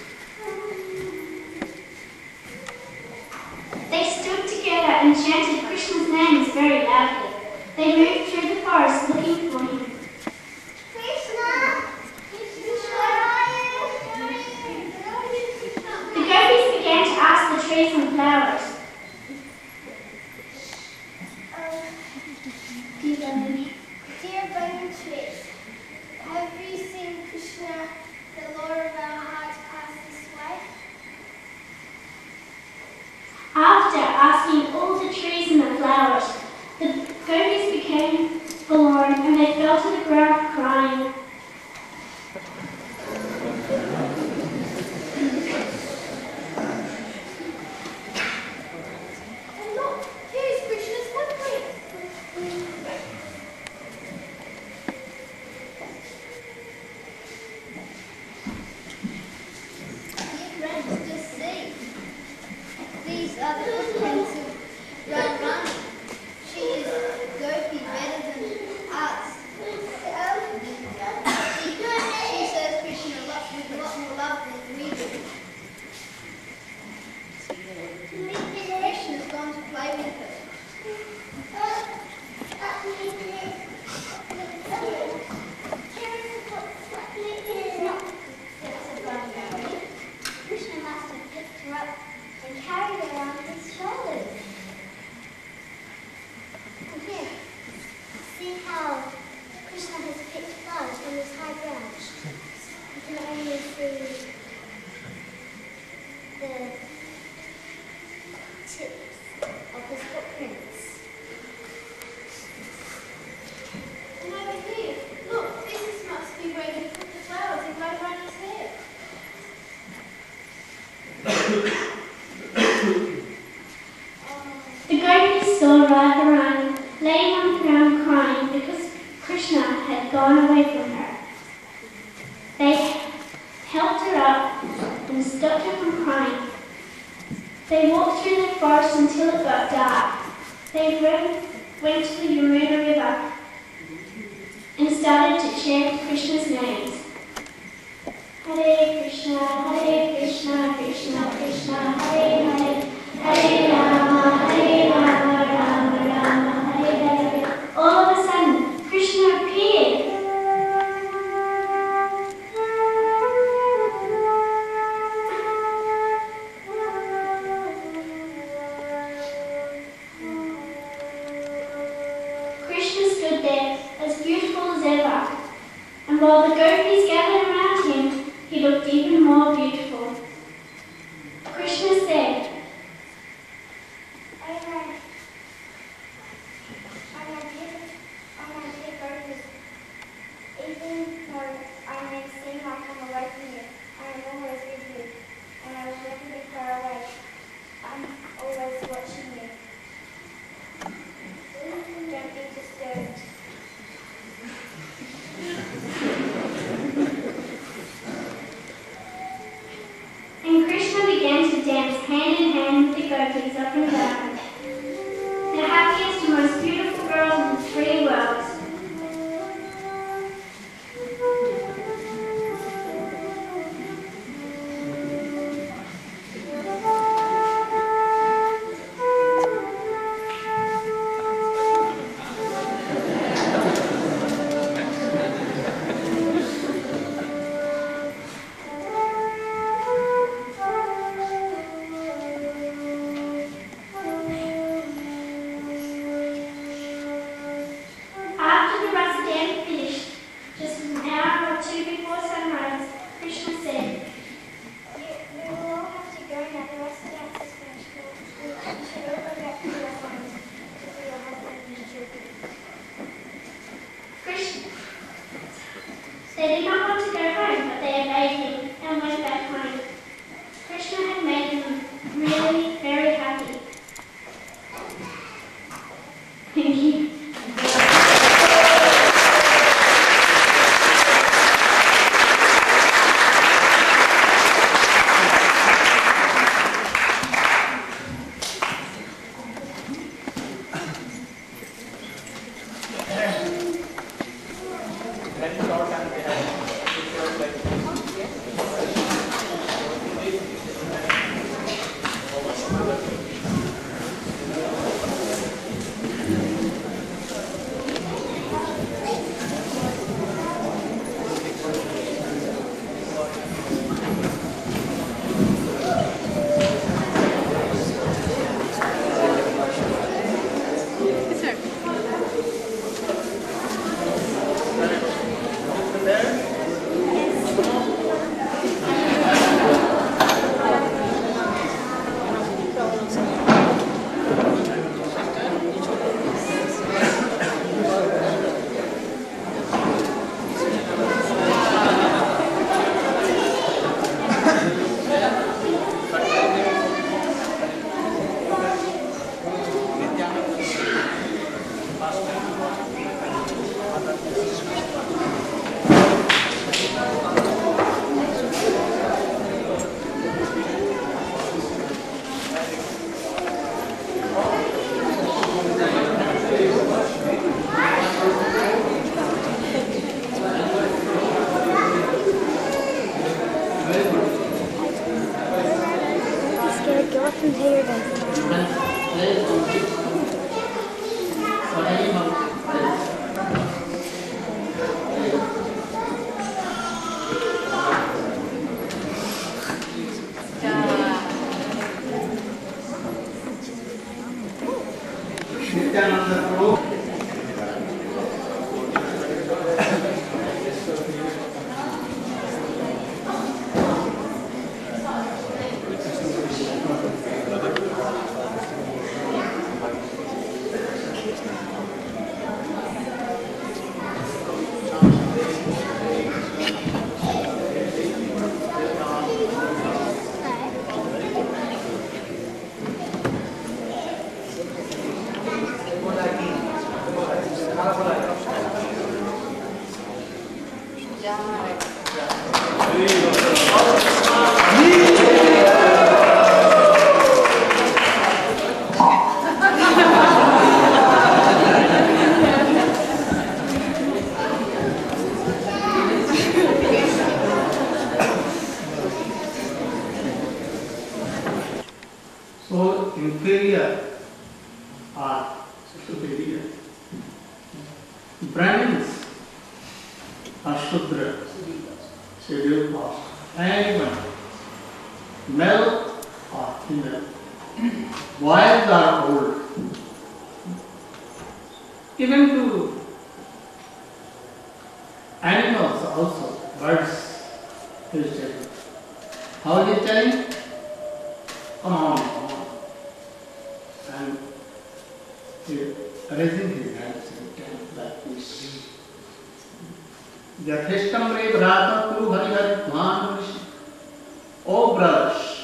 They stood together and chanted Krishna's names very loudly. They moved through the forest looking for him. Krishna! Krishna, where are you? The gopis began to ask the trees and flowers. Oh, dear burning trees, have you seen Krishna, the Lord of our hearts, pass this way? After asking all the trees and the flowers, the gopis became forlorn and they fell to the ground crying. And look, here is Krishna's footprint. Dear friends, just see. These are the footprints of Radharani. She is a gopi better than us. She, she serves Krishna a lot, with a lot more love than we do. Krishna's gone to play with her. Krishna must have picked her up and carried her on his shoulders. And here, see how Krishna has picked flowers from this high branch. You can only see the tips of his footprints. And over here, look, this is, must be where he put the flowers in Radharani's hair. The gopis saw Radharani laying on the ground crying because Krishna had gone away from her. They helped her up and stopped her from crying. They walked through the forest until it got dark. They went, went to the Yamuna River and started to chant Krishna's names. Hare Krishna, Hare Krishna, Krishna Krishna, Hare Hare, Hare Rama, Hare Rama, Rama Rama, Hare Hare. All of a sudden, Krishna appeared. Krishna stood there as beautiful as ever, and while the gopis gathered around him, he looked even more beautiful. Krishna said, I am, I am dear, I am dear gopis. Even though I may seem like I'm away from you, I am always with you, and I will never be far away. I'm always watching you. Don't be disturbed. They did not want to go home, but they obeyed him and went back home. Krishna had made them really very happy. Thank you. So inferior or superior. Brahmins or Shudra, scheduled caste, anyone, male or female, boys or old, even to animals also, birds, he is telling. How is he telling? Come on, come on. And he raising his hands and telling like this. Yatheshtam re brata kuru hari hari dhan rishi. Oh brothers,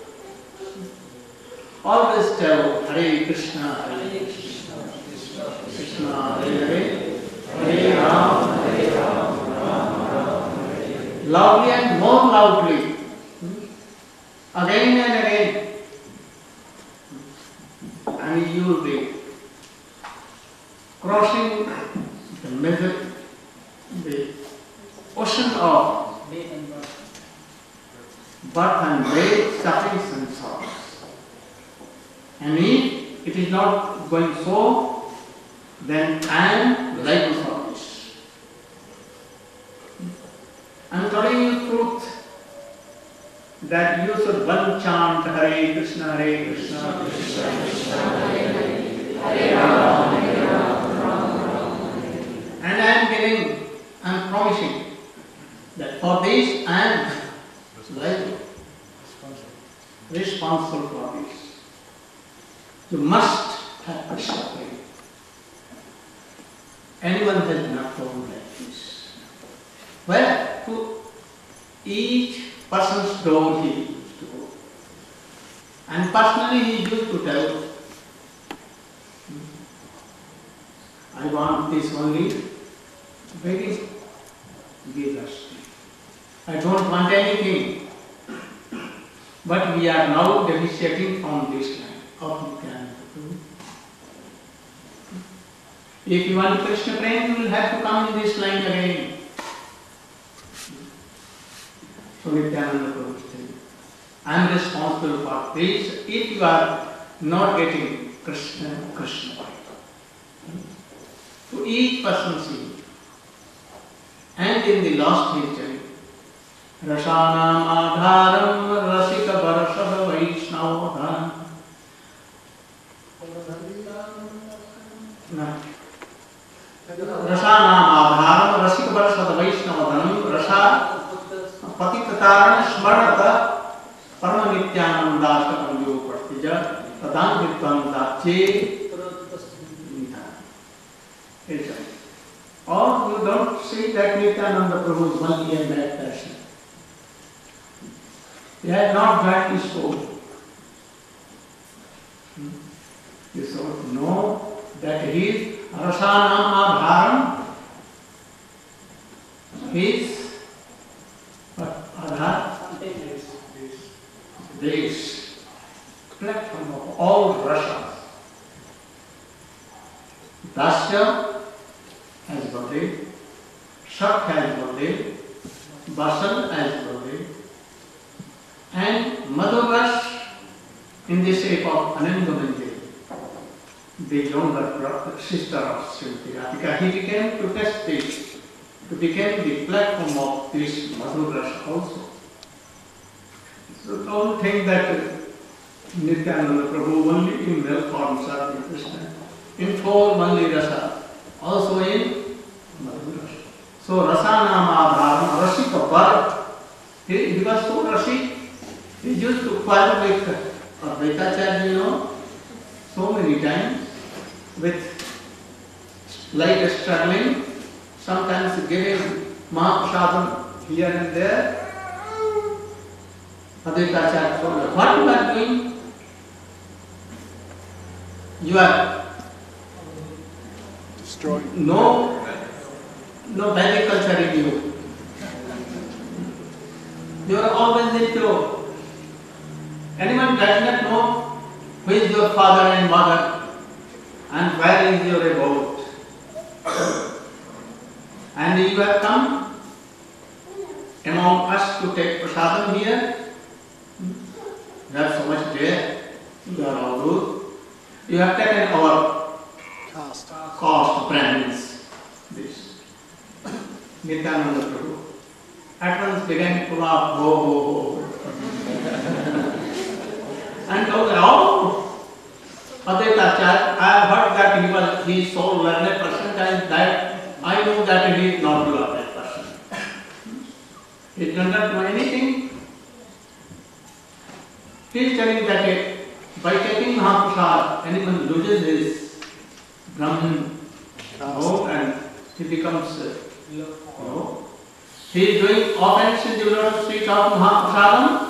always tell Hare Krishna, Hare Krishna, Krishna Hare Hare, Hare Ram, Hare Ram, Ram Ram, Hare Hare. Loudly and more loudly, again and again, and you will be crossing the middle, the ocean of birth and death, sufferings and sorrows. And if it is not going so, then I am liable for this. I am telling you truth that you should one chant Hare Krishna, Hare Krishna, Krishna Krishna, Hare Hare, Hare Rama, Hare Rama, Rama Rama, Hare Hare. And I am giving, I am promising that for this I am liable, responsible for this. You must have Krishna prema. Anyone has not told like this. Where? To each person's door he used to go. And personally he used to tell, I want this only, very give us. I don't want anything. But we are now demonstrating from this line of Nityananda. If you want Krishna prema, you will have to come in this line again. So Nityananda Prabhu said, I am responsible for this if you are not getting Krishna, Krishna. To each person see. And in the last history, Rasanam Adharam Rasika Varashava Vaishnavadhan. Rasanam Adharam Rasika Varashava Vaishnavadhanam Rasa Patitataran Smarata Paramanityanandastakam Yopartija Tadam Vidvam Dache. Or you don't see that Nityananda Prabhu is only a bad person. He has not got his soul. You should know that he is Rasanam Adharam. He is what? Adhar? This platform of all Rasas. Dasya as body, Shak as body, Basan as body, and Madhuras in the shape of Anandamanjari, the younger brother, sister of Srimati Radhika. He became to test this, to become the platform of this Madhuras also. So don't think that Nityananda Prabhu only in male forms are Krishna. In four Mali Rasa, also in Madhurasa. So Rasanam Adharam, Rasika Bharat. He, he was so Rasi, he used to quarrel with Advaitacharya, you know, so many times, with like struggling, sometimes giving Mahaprasadam here and there. Advaitacharya told him, what you are doing? You are destroying. No, no Vedic culture in you. You are always impure. Anyone does not know who is your father and mother and where is your abode. And you have come among us to take prasadam here. You have so much there. You are all good. You have taken our cost, cost Brahmins. This. Nityananda Prabhu at once began to laugh, ho ho ho. And told them, oh, Advaitacharya, I have heard that he was he is so learned person, and that I know that he is not a learned person. He does not know anything. He is telling that uh, by taking Mahaprasad, anyone loses his Brahman mode and he becomes uh, no. He is doing offense in the Lord's street of Mahaprasadam.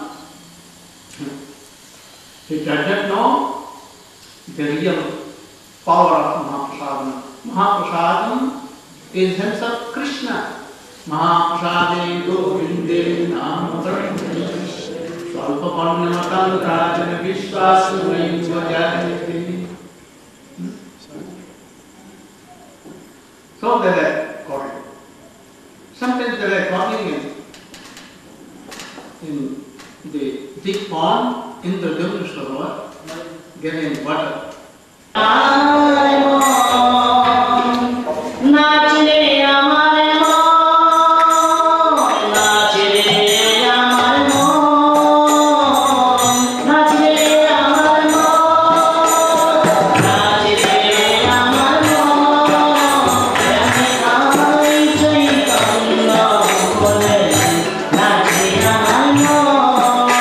He does not know the real power of Mahaprasadam. Mahaprasadam is himself Krishna. Mahaprasade Govinde Namaprasade Svalpa Parnamatam Rajana Vishwasuvayim Vajayati. So they are calling. Sometimes they are calling in, in the big pond in the Dhammasava, giving water.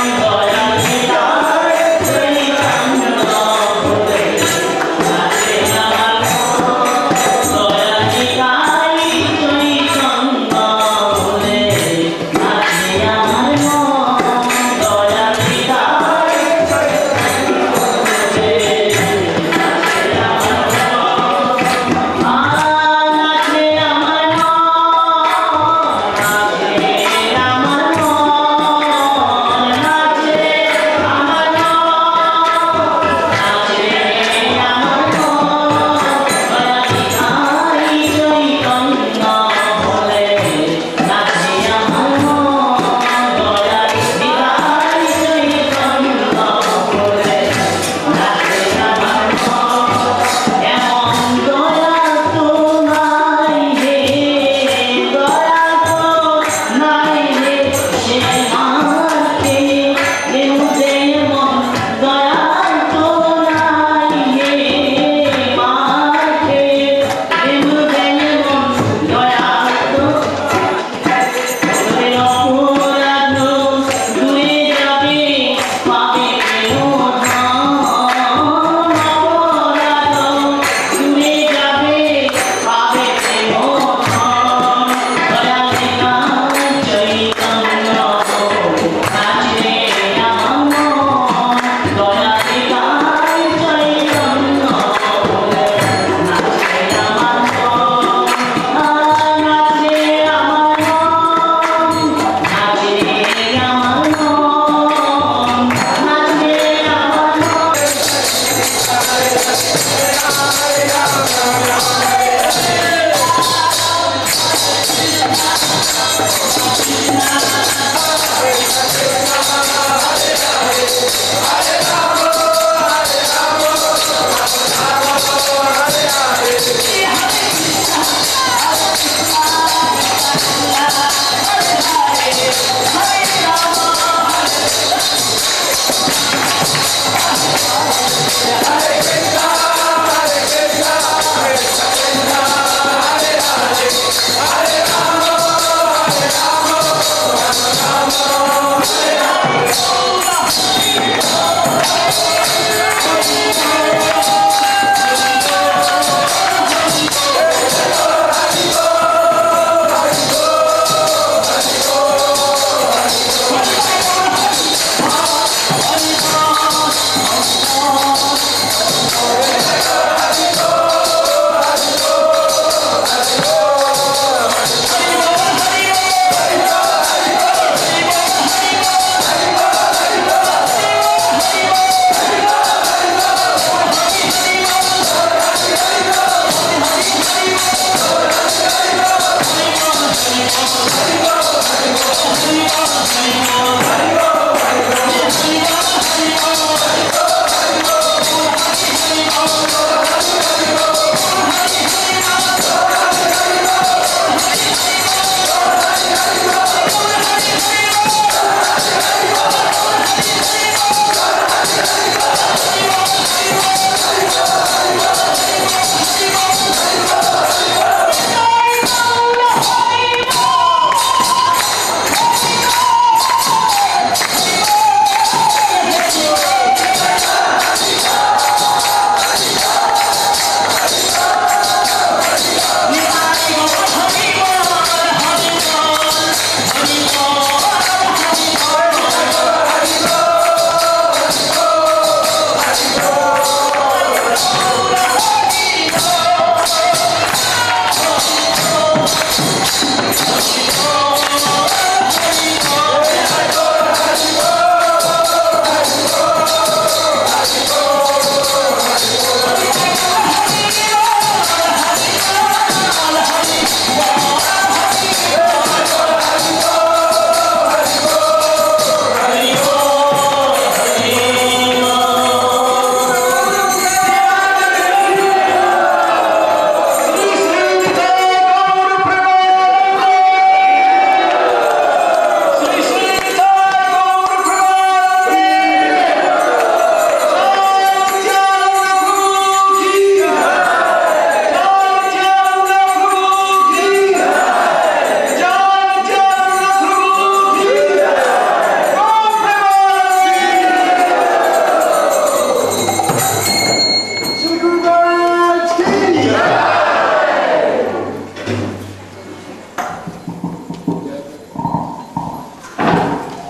Thank you.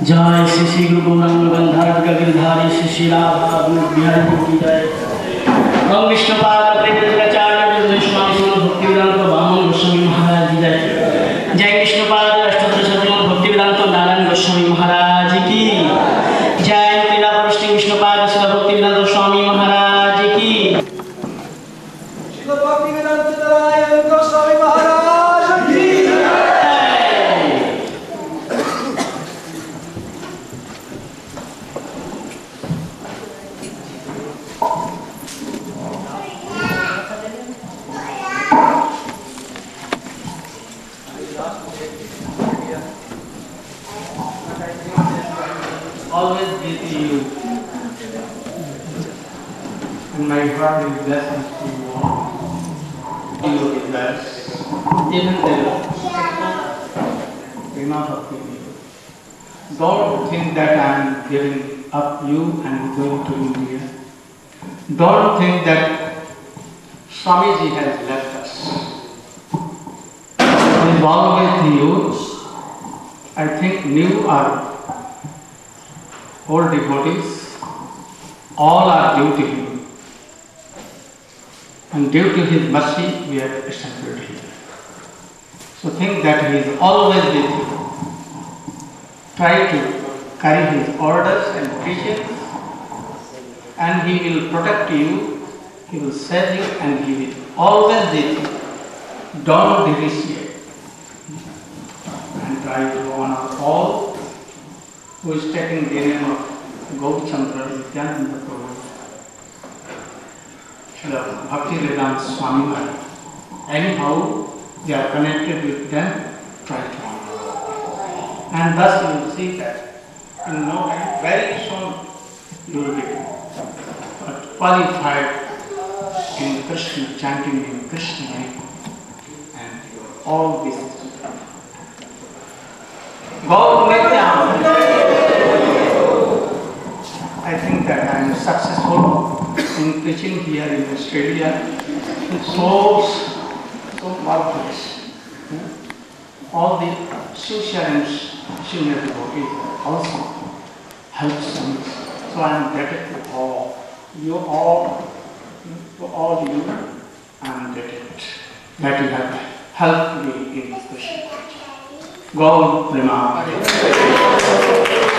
जय श्री श्री गुरु गौरांग गंधर्व गिरधारी श्री शिला बिहारी जी की जय। हम विष्णुपाद प्रेमाचार्य स्वामी श्री भक्ति वेदांत वामन गोस्वामी महाराज जी जय। जय विष्णुपाद अष्टोत्तर शतनाम भक्ति वेदांत नारायण गोस्वामी महाराज की जय। तेरा वरिष्ठ विष्णुपाद श्री भक्ति वेदांत स्वामी महाराज की श्री भक्ति वेदांत नारायण गोस्वामी महाराज की always with you. And my heart is blessings to you all. You is blessed. Even the Prima Bhakti. Don't think that I am giving up you and going to India. Don't think that Swamiji has left us. He is always with you. I think new or old devotees, all are due to him. And due to his mercy, we are assembled here. So think that he is always with you. Try to carry his orders and teachings, and he will protect you, he will save you, and he will always with you. Don't depreciate. And try to honor all who is taking the name of Gaurachandra Nityananda Prabhu, Srila Bhakti Vedanta Swami Maharaj. Anyhow, they are connected with them, try to honor. And thus you will see that in no time, very soon, you will be qualified in Krishna, chanting in Krishna name, and all these things. Gaur Nityananda. I think that I am successful in preaching here in Australia. So, so marvelous. All the social and senior devotees also helps me. So I am indebted to all. You all, to all you, I am indebted that you have helped me in this mission. Gaur Premanand.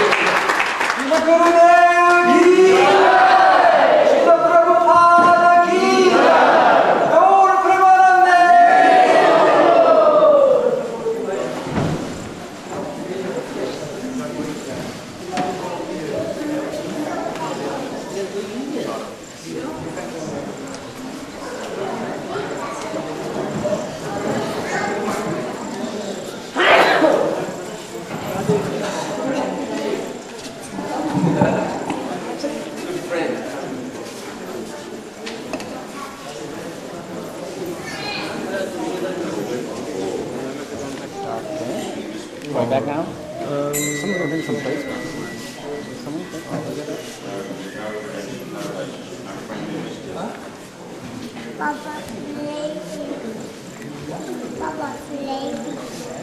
Going back now? Um, Someone's going to take some place. Someone take Papa, lazy. Papa, lazy.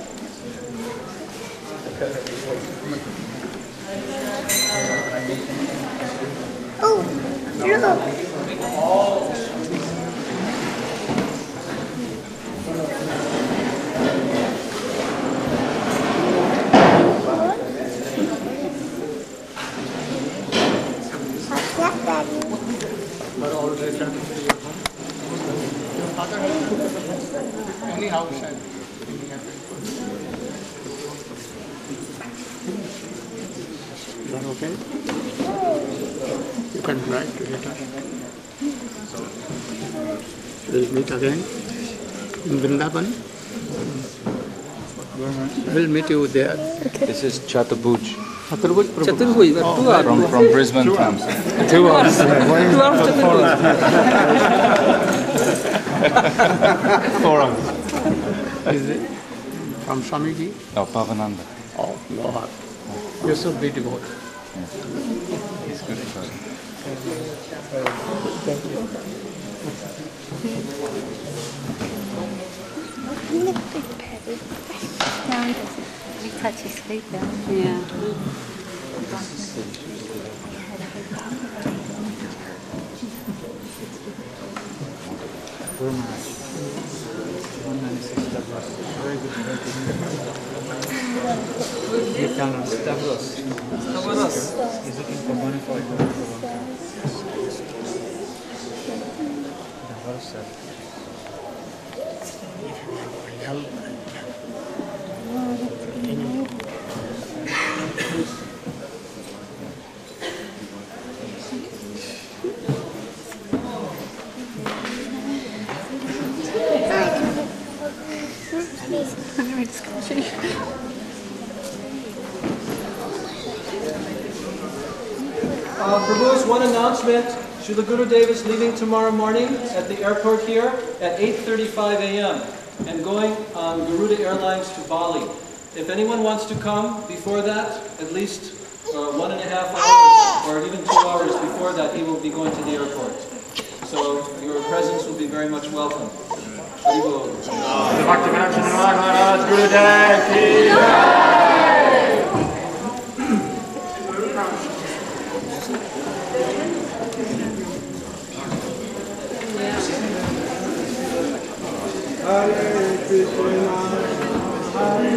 Oh, look. But all the return to your home. Your father has any house and Is that okay? You can write to later. We'll meet again in Vrindavan. We'll meet you there. This is Chaturbuj. Chaturbuj Prabhu. Chaturbuj, but two hours. From, from Brisbane comes. Two hours. Two hours Chaturbuj. Four hours. Is it from Swamiji? No, Pavananda. Oh, Lord. You're so beautiful. Yeah. He's good for it. Thank you. Look at Patty. touch his feet though. Yeah. Very much. one ninety-six Stavros. Very good. Stavros. Stavros. Stavros. He's looking for money for it. Stavros. Uh, Prabhu's one announcement. Srila Gurudev is leaving tomorrow morning at the airport here at eight thirty-five a m and going on Garuda Airlines to Bali. If anyone wants to come before that, at least uh, one and a half hours or even two hours before that, he will be going to the airport. So your presence will be very much welcome. Haribol. Hare Krishna, Hare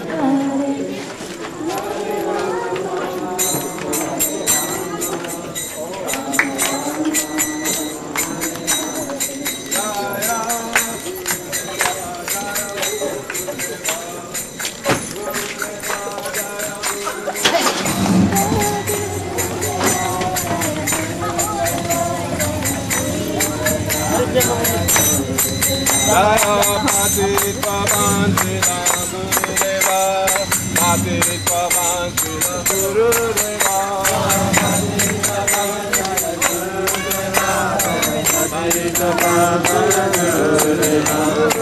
Jaya Patit Pavan Srila Gurudeva, Patit Pavan Srila Gurudeva, Patit Pavan Srila Gurudeva, Patit Pavan Srila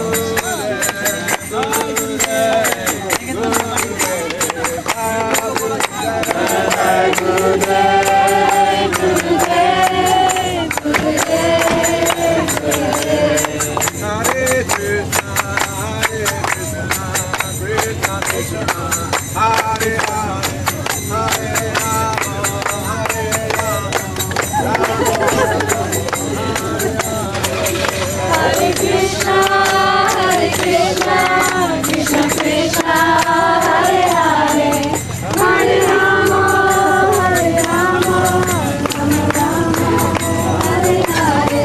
Gurudeva, Hare Krishna, Hare Krishna, Krishna Krishna, Hare Hare, Hare Rama, Hare Rama, Rama Hare Krishna, Hare Krishna, Krishna Krishna, Hare Hare, Hare Rama, Hare Rama, Rama Rama, Hare Hare.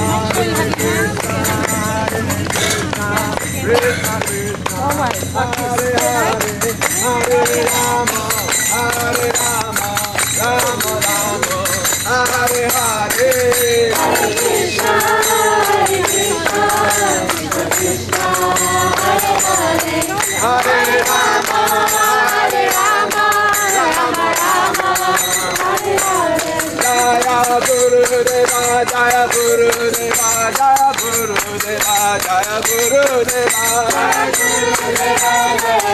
Krishna Krishna, Hare Hare, Hare Rama, Hare Rama, Rama Rama, Hare Hare. Hare Krishna, Hare Krishna, Krishna Krishna, Hare Hare, Hare Rama, Hare Rama, Rama Rama, Hare Hare. Jaya Gurudeva, Jaya Gurudeva, Jaya Gurudeva, Jaya Gurudeva, Jaya Gurudeva, Jaya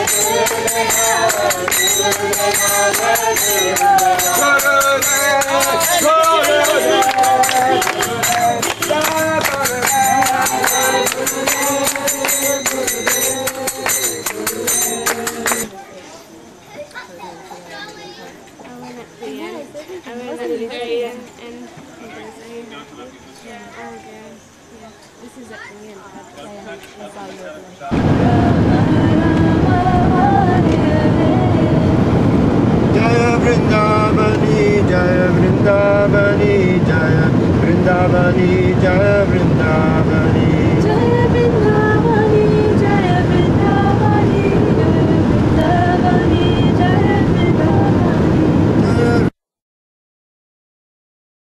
I went at the very end and oh god. This is at the end. That's all you're doing. Jaya Vrindavani, Jaya Vrindavani, Jaya Vrindavani, Jaya Vrindavani.